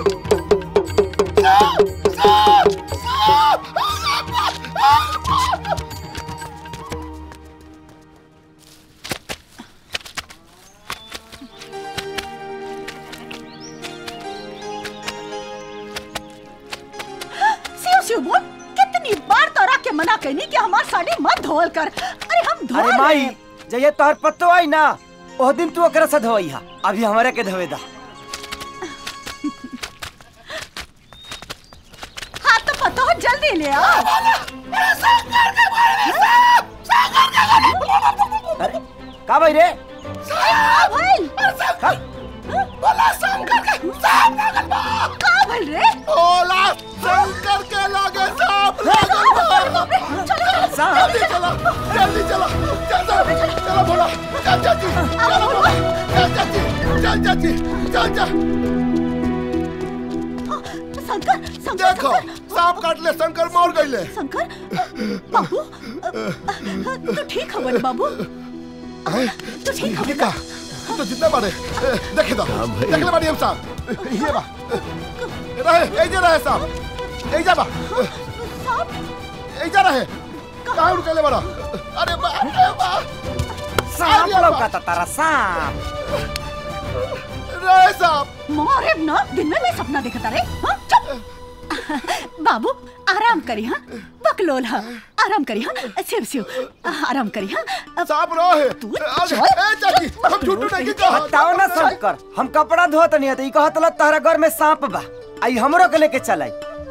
Speaker 17: कितनी बार तोरा के मना कहनी कि हमार साड़ी मत धोल कर। अरे हम धो
Speaker 3: अरे माई जय तोहर पत्तो आई ना ओ दिन तू ओकरा से धोई हा, अभी हमारे के धोवे दा।
Speaker 17: हाँ तो पतो हो जल्दी ले आओ।
Speaker 3: अरे का भाई रे?
Speaker 17: भाई
Speaker 2: बोला शंकर के सांप लागल बा।
Speaker 17: का भाई रे?
Speaker 2: बोला शंकर के लगे सांप लागल बा।
Speaker 17: चलो
Speaker 2: जल्दी चलो जल्दी चलो चलो चलो बोला चल चाची चलो बोला चल चाची चल चाची चल चल।
Speaker 17: शंकर शंकर
Speaker 2: देखो सांप काट ले शंकर मर गईले।
Speaker 17: शंकर बाबू तू ठीक खबर बाबू तू ठीक खबर
Speaker 2: का तो जितने बारे देखे दो देख ले बारी हम साहब ये बा रहे ए जे रहे साहब ए जा बा
Speaker 17: साहब
Speaker 2: ए जा रहे कहाँ उड़के बड़ा? अरे बा, अरे बा।
Speaker 3: सांप लौका तारा सांप।
Speaker 2: रे सांप।
Speaker 17: मारे ना दिन में मैं सपना देखता रे। हाँ चुप। बाबू आराम करी हाँ बकलोल हाँ आराम करी हाँ शिव शिव आराम करी हाँ
Speaker 2: सांप रहे
Speaker 17: तू
Speaker 2: चल ए चाची हम झूठू नहीं की कहा
Speaker 3: बताओ ना शंकर हम कपड़ा धोत नहीं है ई कहत ल तारा घर में सांप बा आई हमरो के लेके चलाई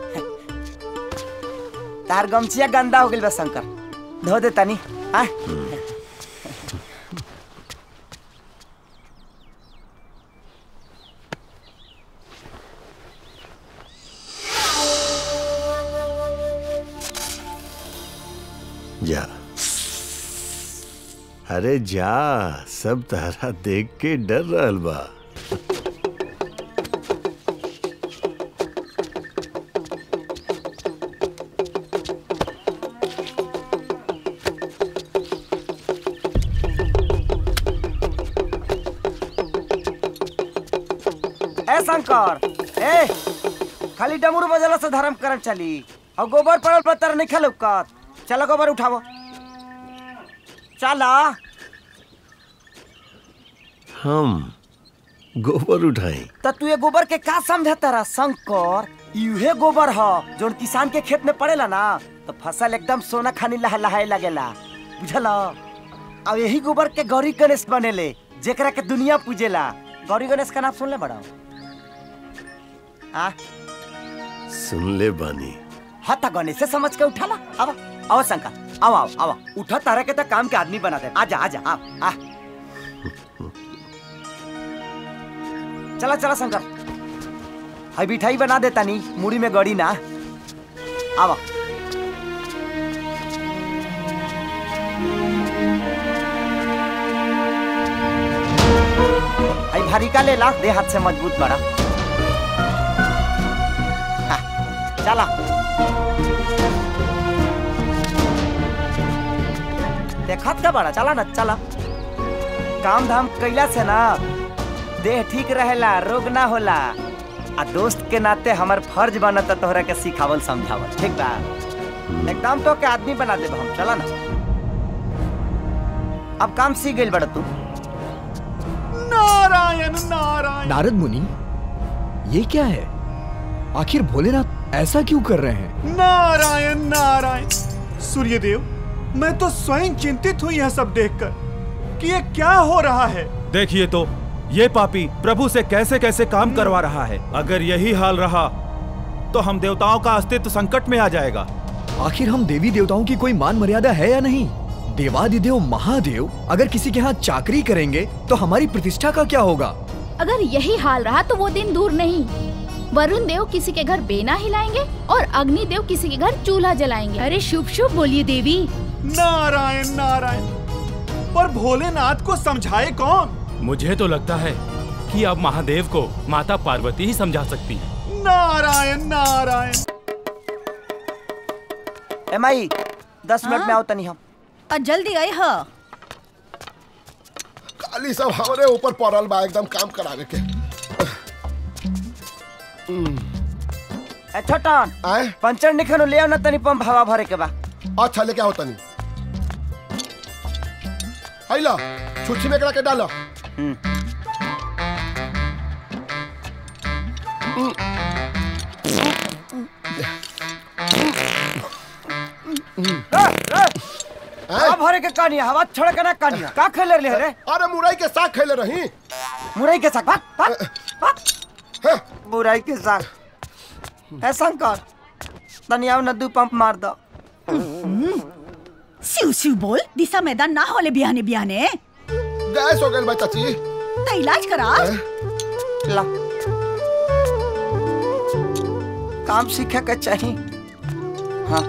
Speaker 3: तार गमछिया गंदा हो गेल बा शंकर धो दे तनी आ
Speaker 19: जा अरे जा सब तारा देख के डर रहल बा
Speaker 3: ए शंकर ए खाली डमरू बजला से धर्म करन चली और गोबर पड़ल पत्थर नहीं खेल का चलो गोबर उठाओ चला
Speaker 19: हम गोबर उठाई
Speaker 3: तो तू ये गोबर के का समझता रहा शंकर यूहे गोबर ह जोन किसान के खेत में पड़ेला ना तो फसल एकदम सोना खानी लहलहाए लगेला बुझला अब यही गोबर के गौरी गणेश बनेले जेकरा के दुनिया पूजेला गौरी गणेश का नाम सुन ले बड़ा आ
Speaker 19: सुन ले बानी
Speaker 3: हाथा गणेश से समझ के उठाला अब आओ शंकर आओ आओ आओ उठा तारा के तो काम के आदमी बना दे आजा आजा आ आ चला चला शंकर हाई मिठाई बना देता नहीं मुड़ी में गड़ी ना आओ हाई भारी का ले ला दे हाथ से मजबूत बड़ा चला देखत का बड़ा चला ना चला काम धाम कैला से ना देह ठीक रहेला रोग ना होला आ दोस्त के नाते हमार फर्ज बनता तोहरा के सिखावल समझावल ठीक बा एकदम तो के आदमी बना देब हम चला ना अब काम सीख गइल बड़ा तू
Speaker 20: नारायण नारायण नारद मुनि ये क्या है आखिर भोलेनाथ ऐसा क्यों कर रहे हैं?
Speaker 21: नारायण नारायण सूर्यदेव मैं तो स्वयं चिंतित हूँ यह सब देखकर कि ये क्या हो रहा है।
Speaker 18: देखिए तो ये पापी प्रभु से कैसे कैसे काम करवा रहा है। अगर यही हाल रहा तो हम देवताओं का अस्तित्व संकट में आ जाएगा।
Speaker 20: आखिर हम देवी देवताओं की कोई मान मर्यादा है या नहीं? देवादिदेव महादेव अगर किसी के यहाँ चाकरी करेंगे तो हमारी प्रतिष्ठा का क्या होगा?
Speaker 12: अगर यही हाल रहा तो वो दिन दूर नहीं। वरुण देव किसी के घर बेना हिलाएंगे और अग्नि देव किसी के घर चूल्हा जलाएंगे।
Speaker 8: अरे शुभ शुभ बोलिए देवी।
Speaker 21: नारायण नारायण पर भोलेनाथ को समझाए कौन?
Speaker 11: मुझे तो लगता है कि अब महादेव को माता पार्वती ही समझा सकती है।
Speaker 21: नारायण नारायण
Speaker 3: ए माई दस मिनट में आओ तनी हम
Speaker 17: आ जल्दी आई हा
Speaker 2: खाली सब हमारे ऊपर पड़ल बा एकदम काम करावे के
Speaker 3: ए छोटन पंचर निखनो ले आओ ना तनी पंप हवा भरे के बा।
Speaker 2: अच्छा लेके आओ तनी आइला छुच्छी में करा के डालो
Speaker 3: हवा भरे के कहानी हवा छोड़ के ना कहानी का खेले ले रे?
Speaker 2: अरे मुरई के साग खेले रही।
Speaker 3: मुरई के साग भाग भाग भाग मुरई के साग ए शंकर तनी आओ ना दू पंप मार दो।
Speaker 17: सिउ सिउ बोल दिशा मैदान ना होले बिहाने बिहाने
Speaker 2: गैस हो गइल बा चाची
Speaker 17: तो इलाज करा
Speaker 3: ला काम सीखे के चाहिए। हाँ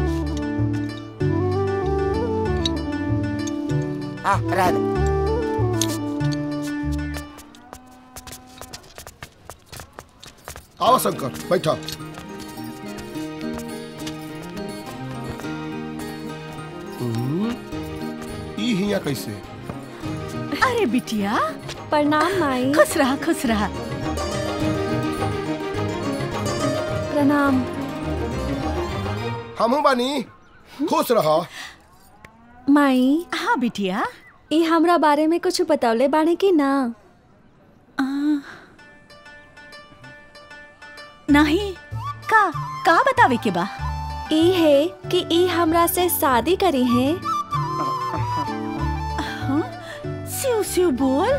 Speaker 3: हाँ रह दे
Speaker 2: आओ शंकर बैठा ई हिया कैसे?
Speaker 17: अरे बिटिया
Speaker 1: प्रणाम माई।
Speaker 17: खुश रहा खुश रहा।
Speaker 1: प्रणाम।
Speaker 2: हमहू बानी खुश रहा।
Speaker 4: माई।
Speaker 17: हाँ बिटिया।
Speaker 4: ई हमरा बारे में कुछ बतौले बाने की ना?
Speaker 17: आ, नहीं। का का बतावे के बा?
Speaker 4: ई है कि ई हमरा से शादी करी है।
Speaker 17: हाँ? सिउ सिउ बोल।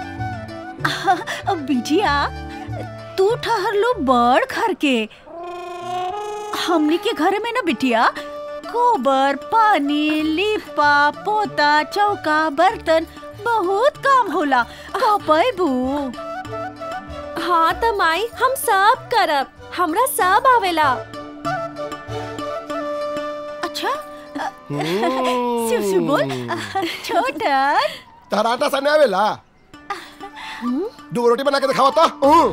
Speaker 17: बिटिया तू ठहर लो बड़ घर के। हमनी के घर में ना बिटिया गोबर पानी लिपा पोता चौका बर्तन बहुत काम होला। कपैबू?
Speaker 4: हाँ त माई हम सब करब, हमरा सब आवेला।
Speaker 17: अच्छा सिउ सिउ बोल। छोटन
Speaker 2: तहराटा सने आवेला? दो रोटी बना के दिखावा तो।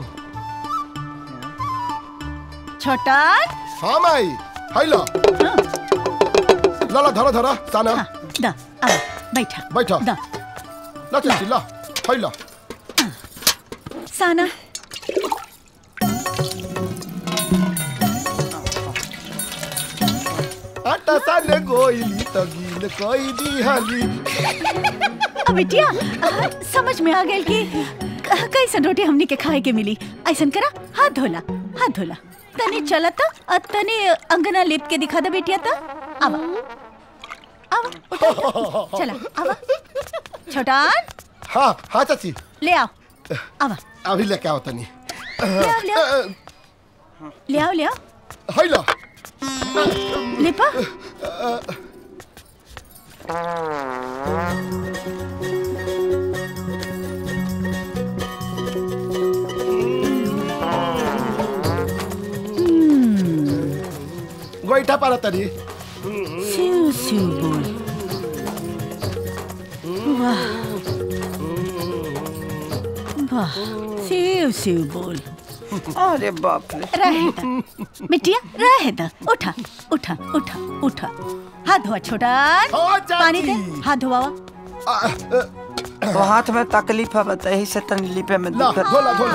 Speaker 17: छोटन।
Speaker 2: हाँ माई हाय लो। ला ला धरा धरा साना।
Speaker 17: हाँ, दा आ बैठा
Speaker 2: बैठा।
Speaker 17: दा
Speaker 2: ला चल ला हाय लो।
Speaker 17: साना
Speaker 2: आटा साने गोइली तगील कोई दी हाली।
Speaker 17: अब बिटिया आ, समझ में आ गेल कि कैसन रोटी हमनी के खाए के मिली। ऐसन करा हाथ धोला हाथ धोला। तनी चलता और तनी अंगना लेप के दिखा दे बिटिया। तो आवा आवा उठा चला आवा। छोटान।
Speaker 2: हाँ हाँ चाची
Speaker 17: ले आओ आवा।
Speaker 2: अभी लेके आओ तनी।
Speaker 17: ले आओ ले आओ ले आओ ले आओ।
Speaker 2: हाय लो।
Speaker 17: लेपा।
Speaker 2: गोईठा पारा तरी।
Speaker 17: सिउ सिउ बोल। वाह वाह सिउ सिउ बोल।
Speaker 3: अरे बाप रे।
Speaker 17: रहे दा बिटिया रहे दा। उठा उठा उठा उठा। हाथ धोआ छोटा। पानी दे हाथ धोआ।
Speaker 3: वो हाथ में तकलीफ है बता यही से तनी लिपे में दिक्कत।
Speaker 2: धोला धोला।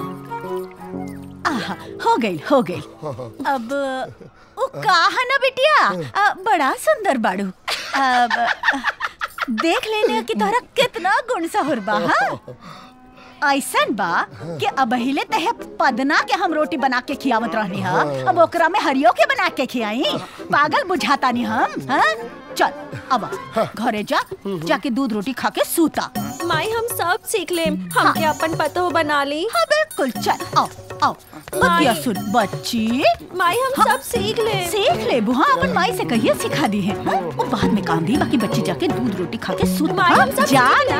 Speaker 17: आहा हो गई हो गई। अब ओ कहा ना बिटिया आ, बड़ा सुंदर बाड़ू। अब देख लेने कि तोहरा कितना गुण सहुर बा। ऐसन बा कि अब हिले तहे पदना के हम रोटी बना के खियावत रहनी हा। अब ओकरा में हरियो के बना के खियाई। पागल बुझाता नहीं हम। हाँ चल अब घरे जा जाके दूध रोटी खा के सूता।
Speaker 4: माई हम सब सीख लेम। हम के अपन पतो बना ली।
Speaker 17: हाँ बिल्कुल चल आओ आओ। बतिया सुन बच्ची।
Speaker 4: माई हम सब सीख ले।
Speaker 17: सीख ले बुहा अपन माई से कहिए सिखा दी है। हाँ? वो बाद में काम दी बाकी बच्ची जाके दूध रोटी खा के सूत।
Speaker 4: माई हम सब
Speaker 17: जा ना।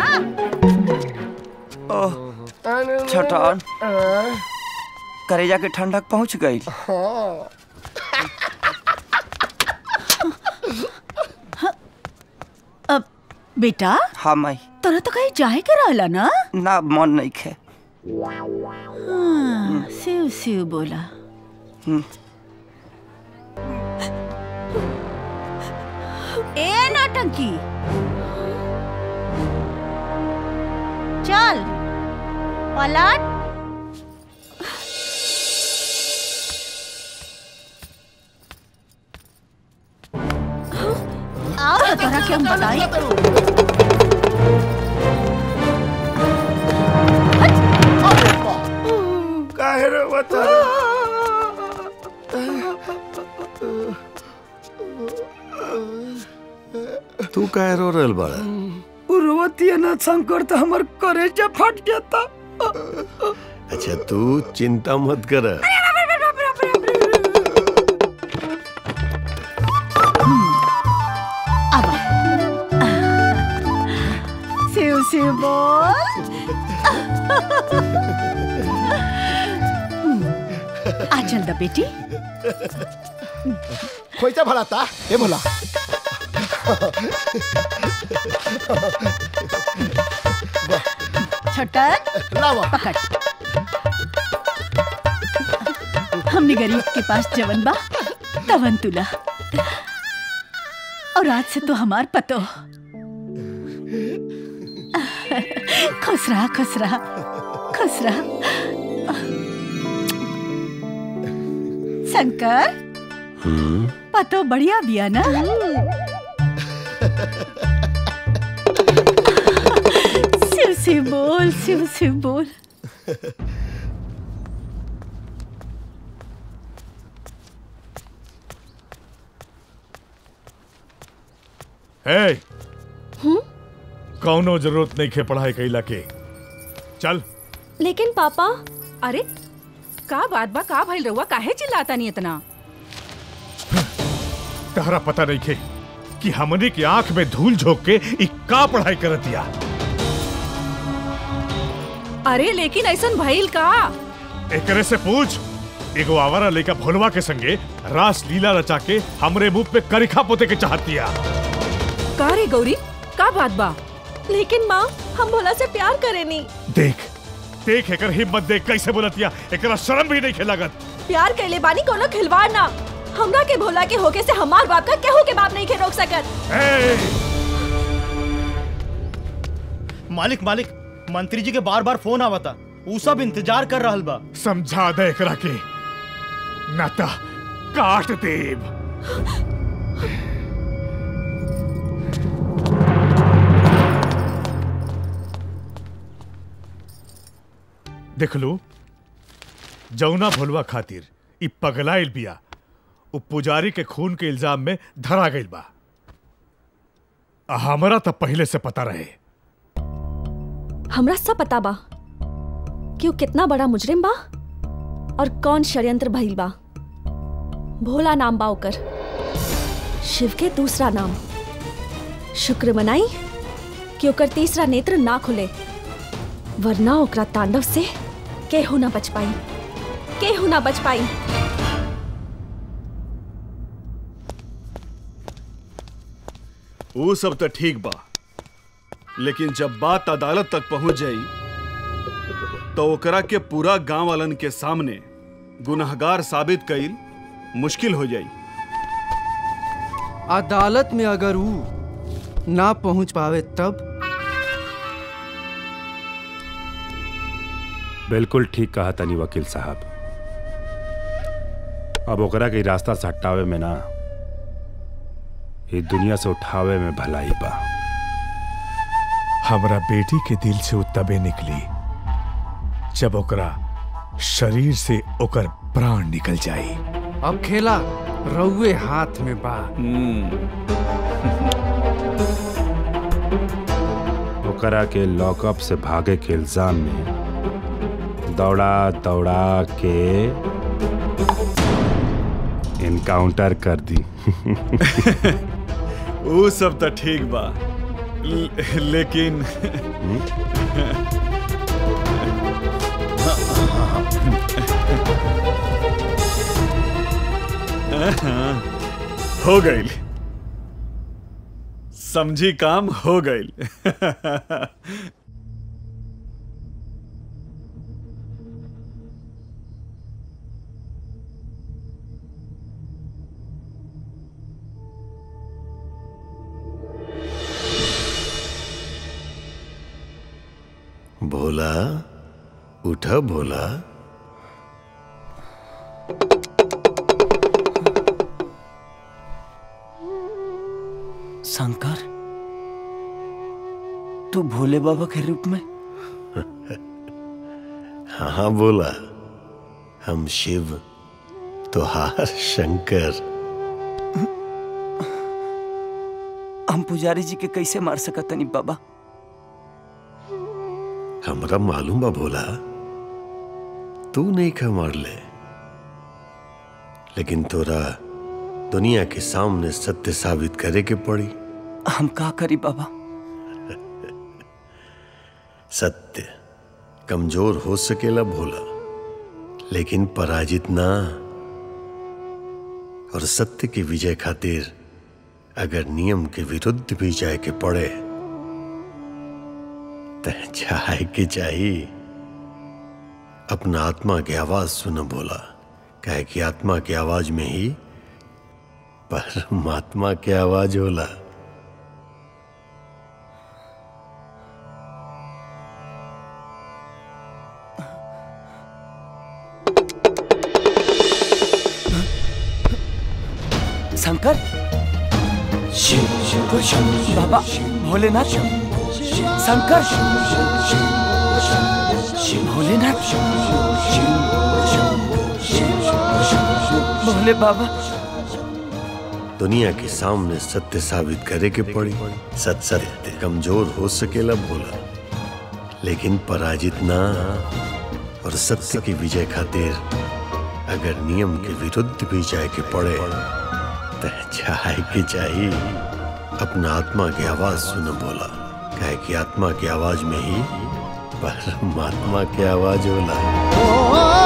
Speaker 3: ओह छोटन करेजा के ठंडक पहुंच गई।
Speaker 17: अब बेटा।
Speaker 3: हाँ माई।
Speaker 17: तोरा तो कहीं जाए के रहला ना?
Speaker 3: ना मन नहीं खे।
Speaker 17: हाँ, सिउ सिउ बोला। ए नाटंकी चल पलट। आओ तो तोरा क्या हम बताई।
Speaker 19: काहे रे बता। तू काहे रो रहल बाड़ा?
Speaker 3: उर्वती ना शंकर तो हमर करेजा फट जाता।
Speaker 19: अच्छा तू चिंता मत कर।
Speaker 17: सिउ सिउ बोल। आ चल दा बेटी।
Speaker 2: खोइचा भला ता ए भला।
Speaker 17: छोटन
Speaker 2: लावा
Speaker 17: पकड़। हमने गरीब के पास जवन बा तवन तुला। और आज से तो हमार पतो। खुश रहा खुश रहा खुश रहा। शंकर पतो बढ़िया बिया ना? शिव शिव बोल, शिव शिव बोल।
Speaker 9: हे, कौनो जरूरत नहीं खे पढ़ाई कैला के। चल।
Speaker 1: लेकिन पापा।
Speaker 8: अरे का बात बा, का भइल रहुआ, काहे चिल्लाता नहीं इतना?
Speaker 9: तहरा पता नहीं खे कि हमने की आंख में धूल झोंक के इ का पढ़ाई करत दिया।
Speaker 8: अरे लेकिन ऐसन भइल का?
Speaker 9: एकरे से पूछ। एगो आवारा लड़का भोलवा के संगे रास लीला रचा के हमरे मुंह पे करिखा पोते के चाहत दिया।
Speaker 8: का रे गौरी, का बात बा?
Speaker 4: लेकिन माँ, हम भोला से प्यार करेनी।
Speaker 9: देख देख एकर हिम्मत देख कैसे बोलतिया। एकरा शर्म भी नहीं खे लागत।
Speaker 4: प्यार कैले बानी कोनो खिलवाड़ ना। हमरा के भोला के होके से हमार बाप का केहू के बाप नहीं के रोक सकत।
Speaker 6: मालिक मालिक, मंत्री जी के बार बार फोन आवता, ऊ सब इंतजार कर रहल बा।
Speaker 9: समझा दे एकरा के, नाता काट देब। देख लो, जौना भोलवा खातिर इ पगलाइल बिया, उ पुजारी के खून के इल्जाम में धरा गइल बा। हमरा तो पहले से पता रहे।
Speaker 4: हमरा सब पता बा कि वो कितना बड़ा मुजरिम बा और कौन षड्यंत्र भइल बा। भोला नाम बा ओकर, शिव के दूसरा नाम। शुक्र मनाई कि ओकर तीसरा नेत्र ना खुले, वरना ओकरा तांडव से केहू ना बच पाई, केहू ना बच पाई।
Speaker 21: वो सब तो ठीक बा, लेकिन जब बात अदालत तक पहुंच जाई तो ओकरा के पूरा गांव वालन के सामने गुनहगार साबित कईल मुश्किल हो जाई।
Speaker 16: अदालत में अगर वो ना पहुंच पावे तब?
Speaker 15: बिल्कुल ठीक कहा तनी वकील साहब। अब ओकरा के रास्ता से हटावे में ना, ये दुनिया से उठावे में भलाई बा।
Speaker 9: हमरा बेटी के दिल से तबे निकली जब ओकरा शरीर से ओकर प्राण निकल जाई।
Speaker 16: अब खेला रउए हाथ में बा।
Speaker 15: ओकरा के लॉकअप से भागे के इल्जाम में दौड़ा दौड़ा के इनकाउंटर कर दी।
Speaker 21: वो सब तो ठीक बा, लेकिन हो गई, समझी काम हो गई।
Speaker 19: भोला, उठा भोला।
Speaker 3: शंकर, तू भोले बाबा के रूप में?
Speaker 19: हाँ बोला, हम शिव तुहार शंकर।
Speaker 3: हम पुजारी जी के कैसे मार सकत नहीं बाबा?
Speaker 19: हमरा मालूम बा भोला, तू नहीं खा मार ले, लेकिन तोरा दुनिया के सामने सत्य साबित करे के पड़ी।
Speaker 3: हम का करी बाबा?
Speaker 19: सत्य कमजोर हो सकेला भोला, लेकिन पराजित ना। और सत्य की विजय खातिर अगर नियम के विरुद्ध भी जाए के पड़े तो जाए के चाहिए। अपना आत्मा की आवाज सुन भोला, कहे कि आत्मा की आवाज में ही परमात्मा की आवाज होला।
Speaker 3: शंकर, बाबा भोलेनाथ शंकर भोलेनाथ भोले बाबा।
Speaker 19: दुनिया के सामने सत्य साबित करे के पड़ी। सत सत्य कमजोर हो सकेला भोला, लेकिन पराजित ना। और सत्य की विजय खातिर अगर नियम के विरुद्ध भी जाए के पड़े तो जाए के चाहिए। अपना आत्मा की आवाज सुनो भोला, कहे कि आत्मा की आवाज में ही परमात्मा की आवाज होला।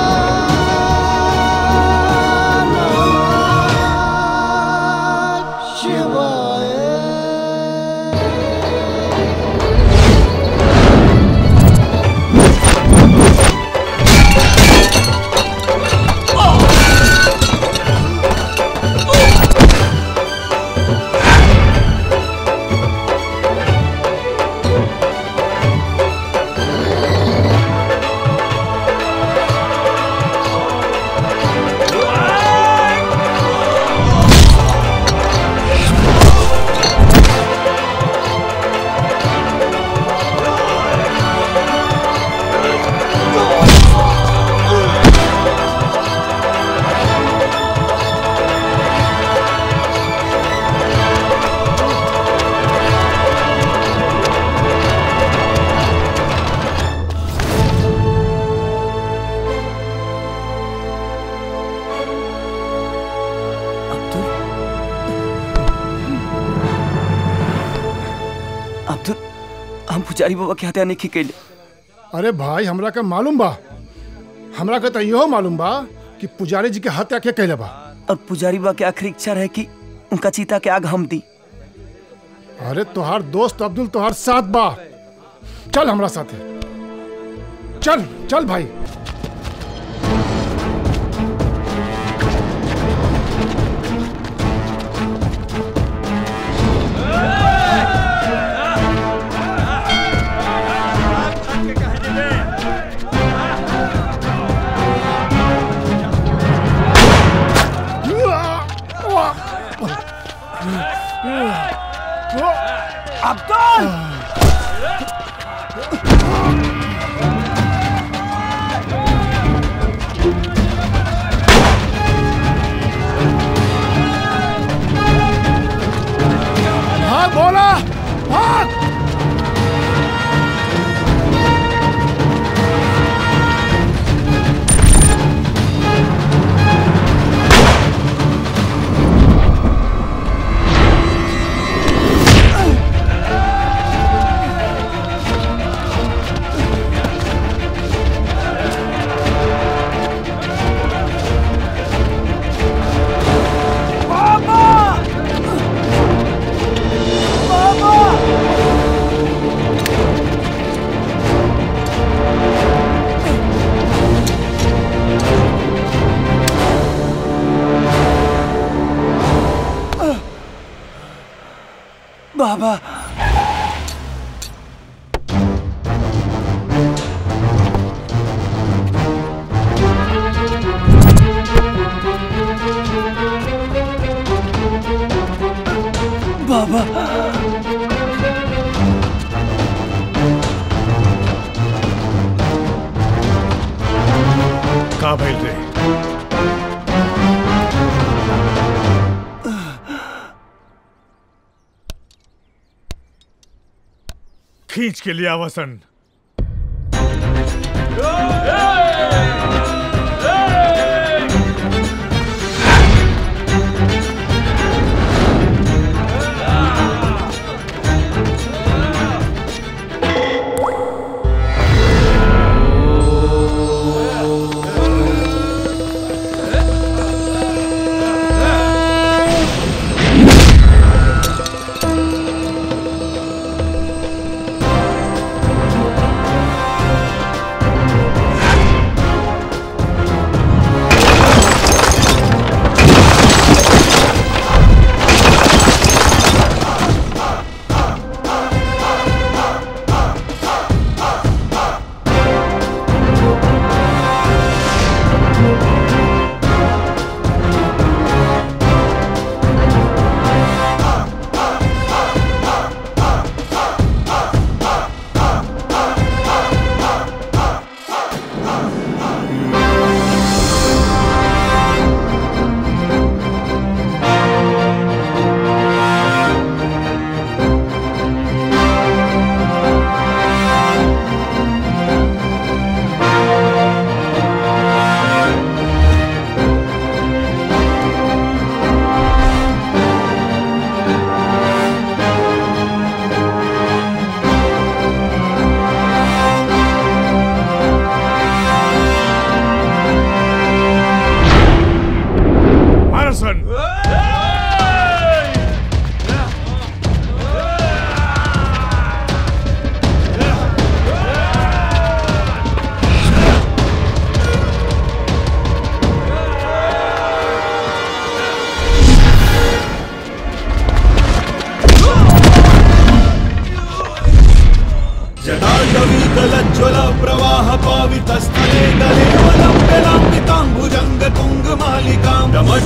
Speaker 3: पुजारी बाबा के हत्या नहीं कैले।
Speaker 2: अरे भाई हमरा का मालूम बा, हमरा का तो यो मालूम बा कि पुजारी जी के हत्या के कैले बा।
Speaker 3: और पुजारी बाबा की आखिरी इच्छा रहे कि उनका चीता के आग हम दी।
Speaker 2: अरे तोहार दोस्त अब्दुल तोहार साथ बा, चल हमरा साथे। चल चल भाई।
Speaker 3: अब्दुल!
Speaker 2: हाँ बोला, भाग!
Speaker 3: बाबा बाबा
Speaker 9: का भइल रे? खींच के लिया वसन।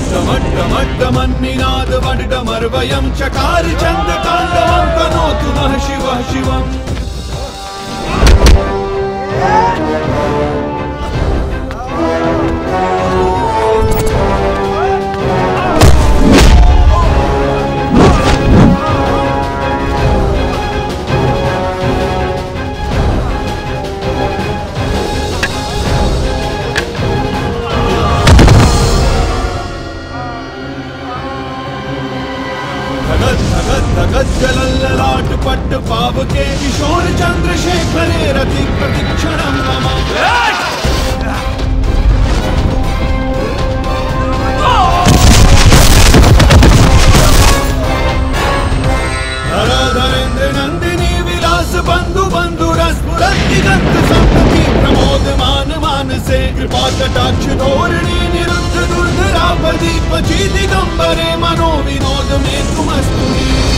Speaker 13: डमट्टमट्टमन्निनाद वड्डमर्वयं चकार चन्द्रताण्डवं तनोतु नः शिवः शिवम् गज्जलल्ललाट पट्ट पावके किशोर चंद्रशेखरे रति प्रतिक्षणं मम धराधरेन्द्र नंदिनी विलास बंधु बंधु रस दिगंत संतति प्रमोदमान मानसे कृपा कटाक्ष धोरणी निरुद्ध दुर्धरापदी पची दिगंबरे मनो विनोद में तुमस्तु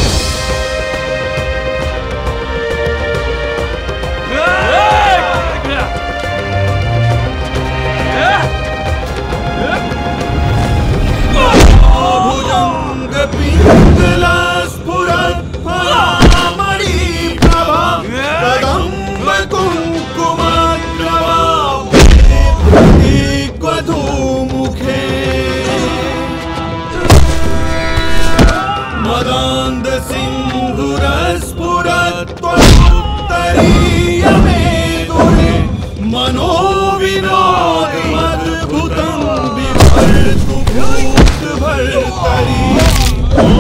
Speaker 13: भुजंग पिंगला स्फुरत् फलामणि प्रभा कदम्ब कुंकुमद्रवा प्रतीक्वधू मुखे मदान्ध सिन्धुरस्फुरत् त्वमुत्तरीय मे दुरे मनो विनोदमद्भुतं बिभर्तु भूत भर्तरि ॐ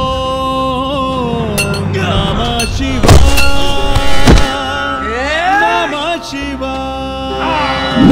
Speaker 13: नमः शिवाय नमः शिवाय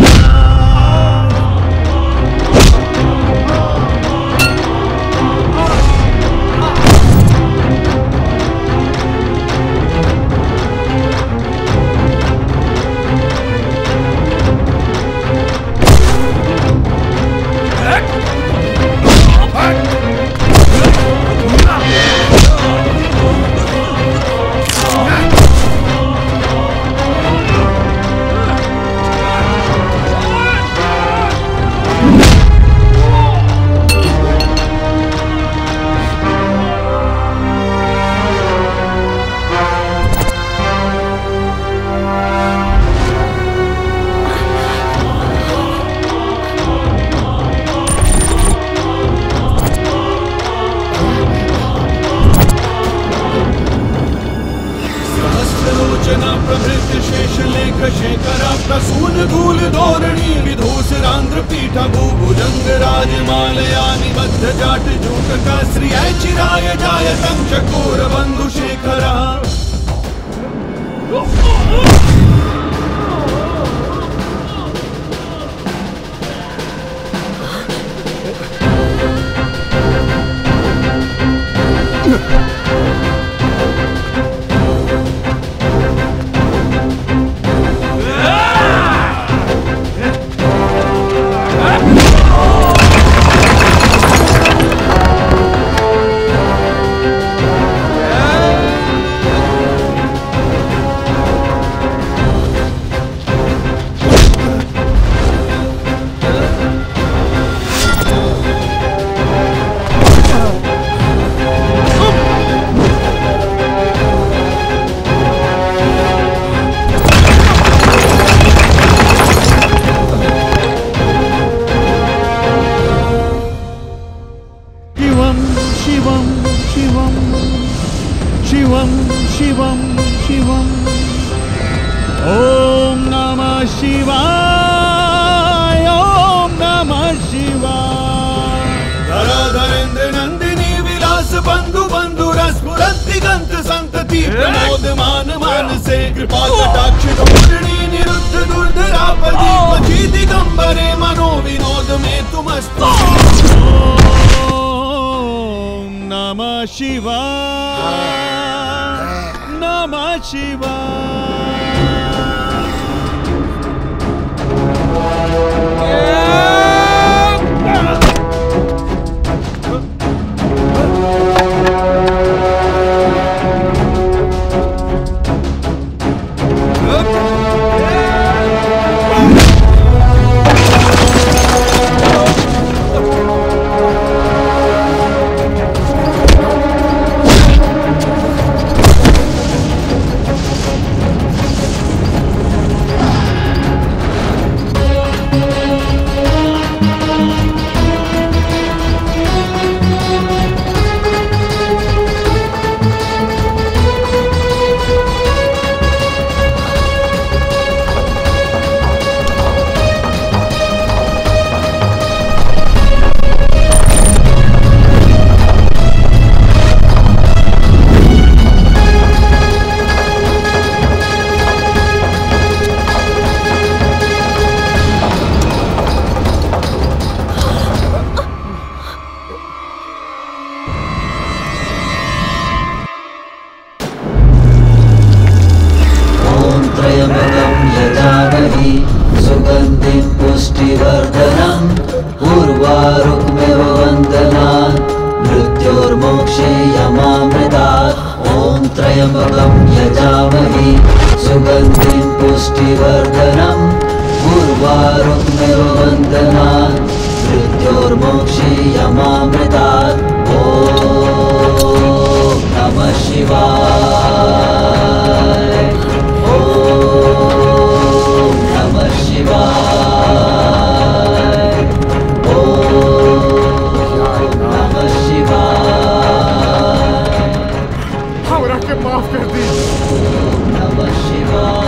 Speaker 13: प्रसून धूल धोरणी विधूसरांध्र पीठ भूभुजंग राजमालया निबद्ध जाट जूटका श्रियाय चिराय जायतं चकोर बंधु शेखरा प्रमोदमान मानसे कृपा कटाक्ष धोरणी निरुद्ध दुर्धरापदी क्वचि दिगंबरे मनो विनोद में तुमस्तु ॐ नमः शिवाय नमः शिवाय
Speaker 7: पुष्टिवर्धनम् उर्वारुक्मिव वन्दनात् मृत्योर्मोक्षे यमामृतात् ॐ त्र्यम्बकं यजामहे सुगन्धिं पुष्टिवर्धनम् उर्वारुक्मिव वन्दनात् मृत्योर्मोक्षे यमामृतात् ॐ नमः शिवाय ॐ नमः शिवाय ॐ नमः शिवाय
Speaker 9: हमरा के माफ कर दी।
Speaker 7: नमः शिवाय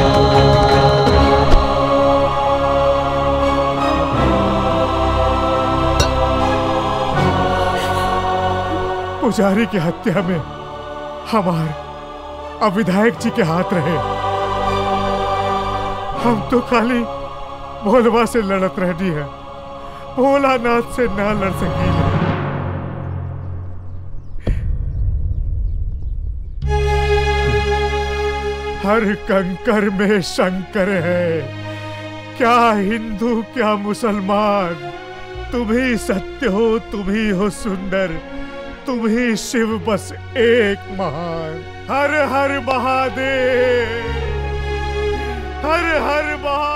Speaker 9: पुजारी की हत्या में हमार अब विधायक जी के हाथ रहे। हम तो खाली भोलवा से लड़त रहनी है, भोलानाथ से ना लड़ सकी। हर कंकर में शंकर है, क्या हिंदू क्या मुसलमान, तुम ही सत्य हो, तुम ही हो सुंदर, तुम ही शिव बस एक महान। हर हर महादेव, हर हर महादेव।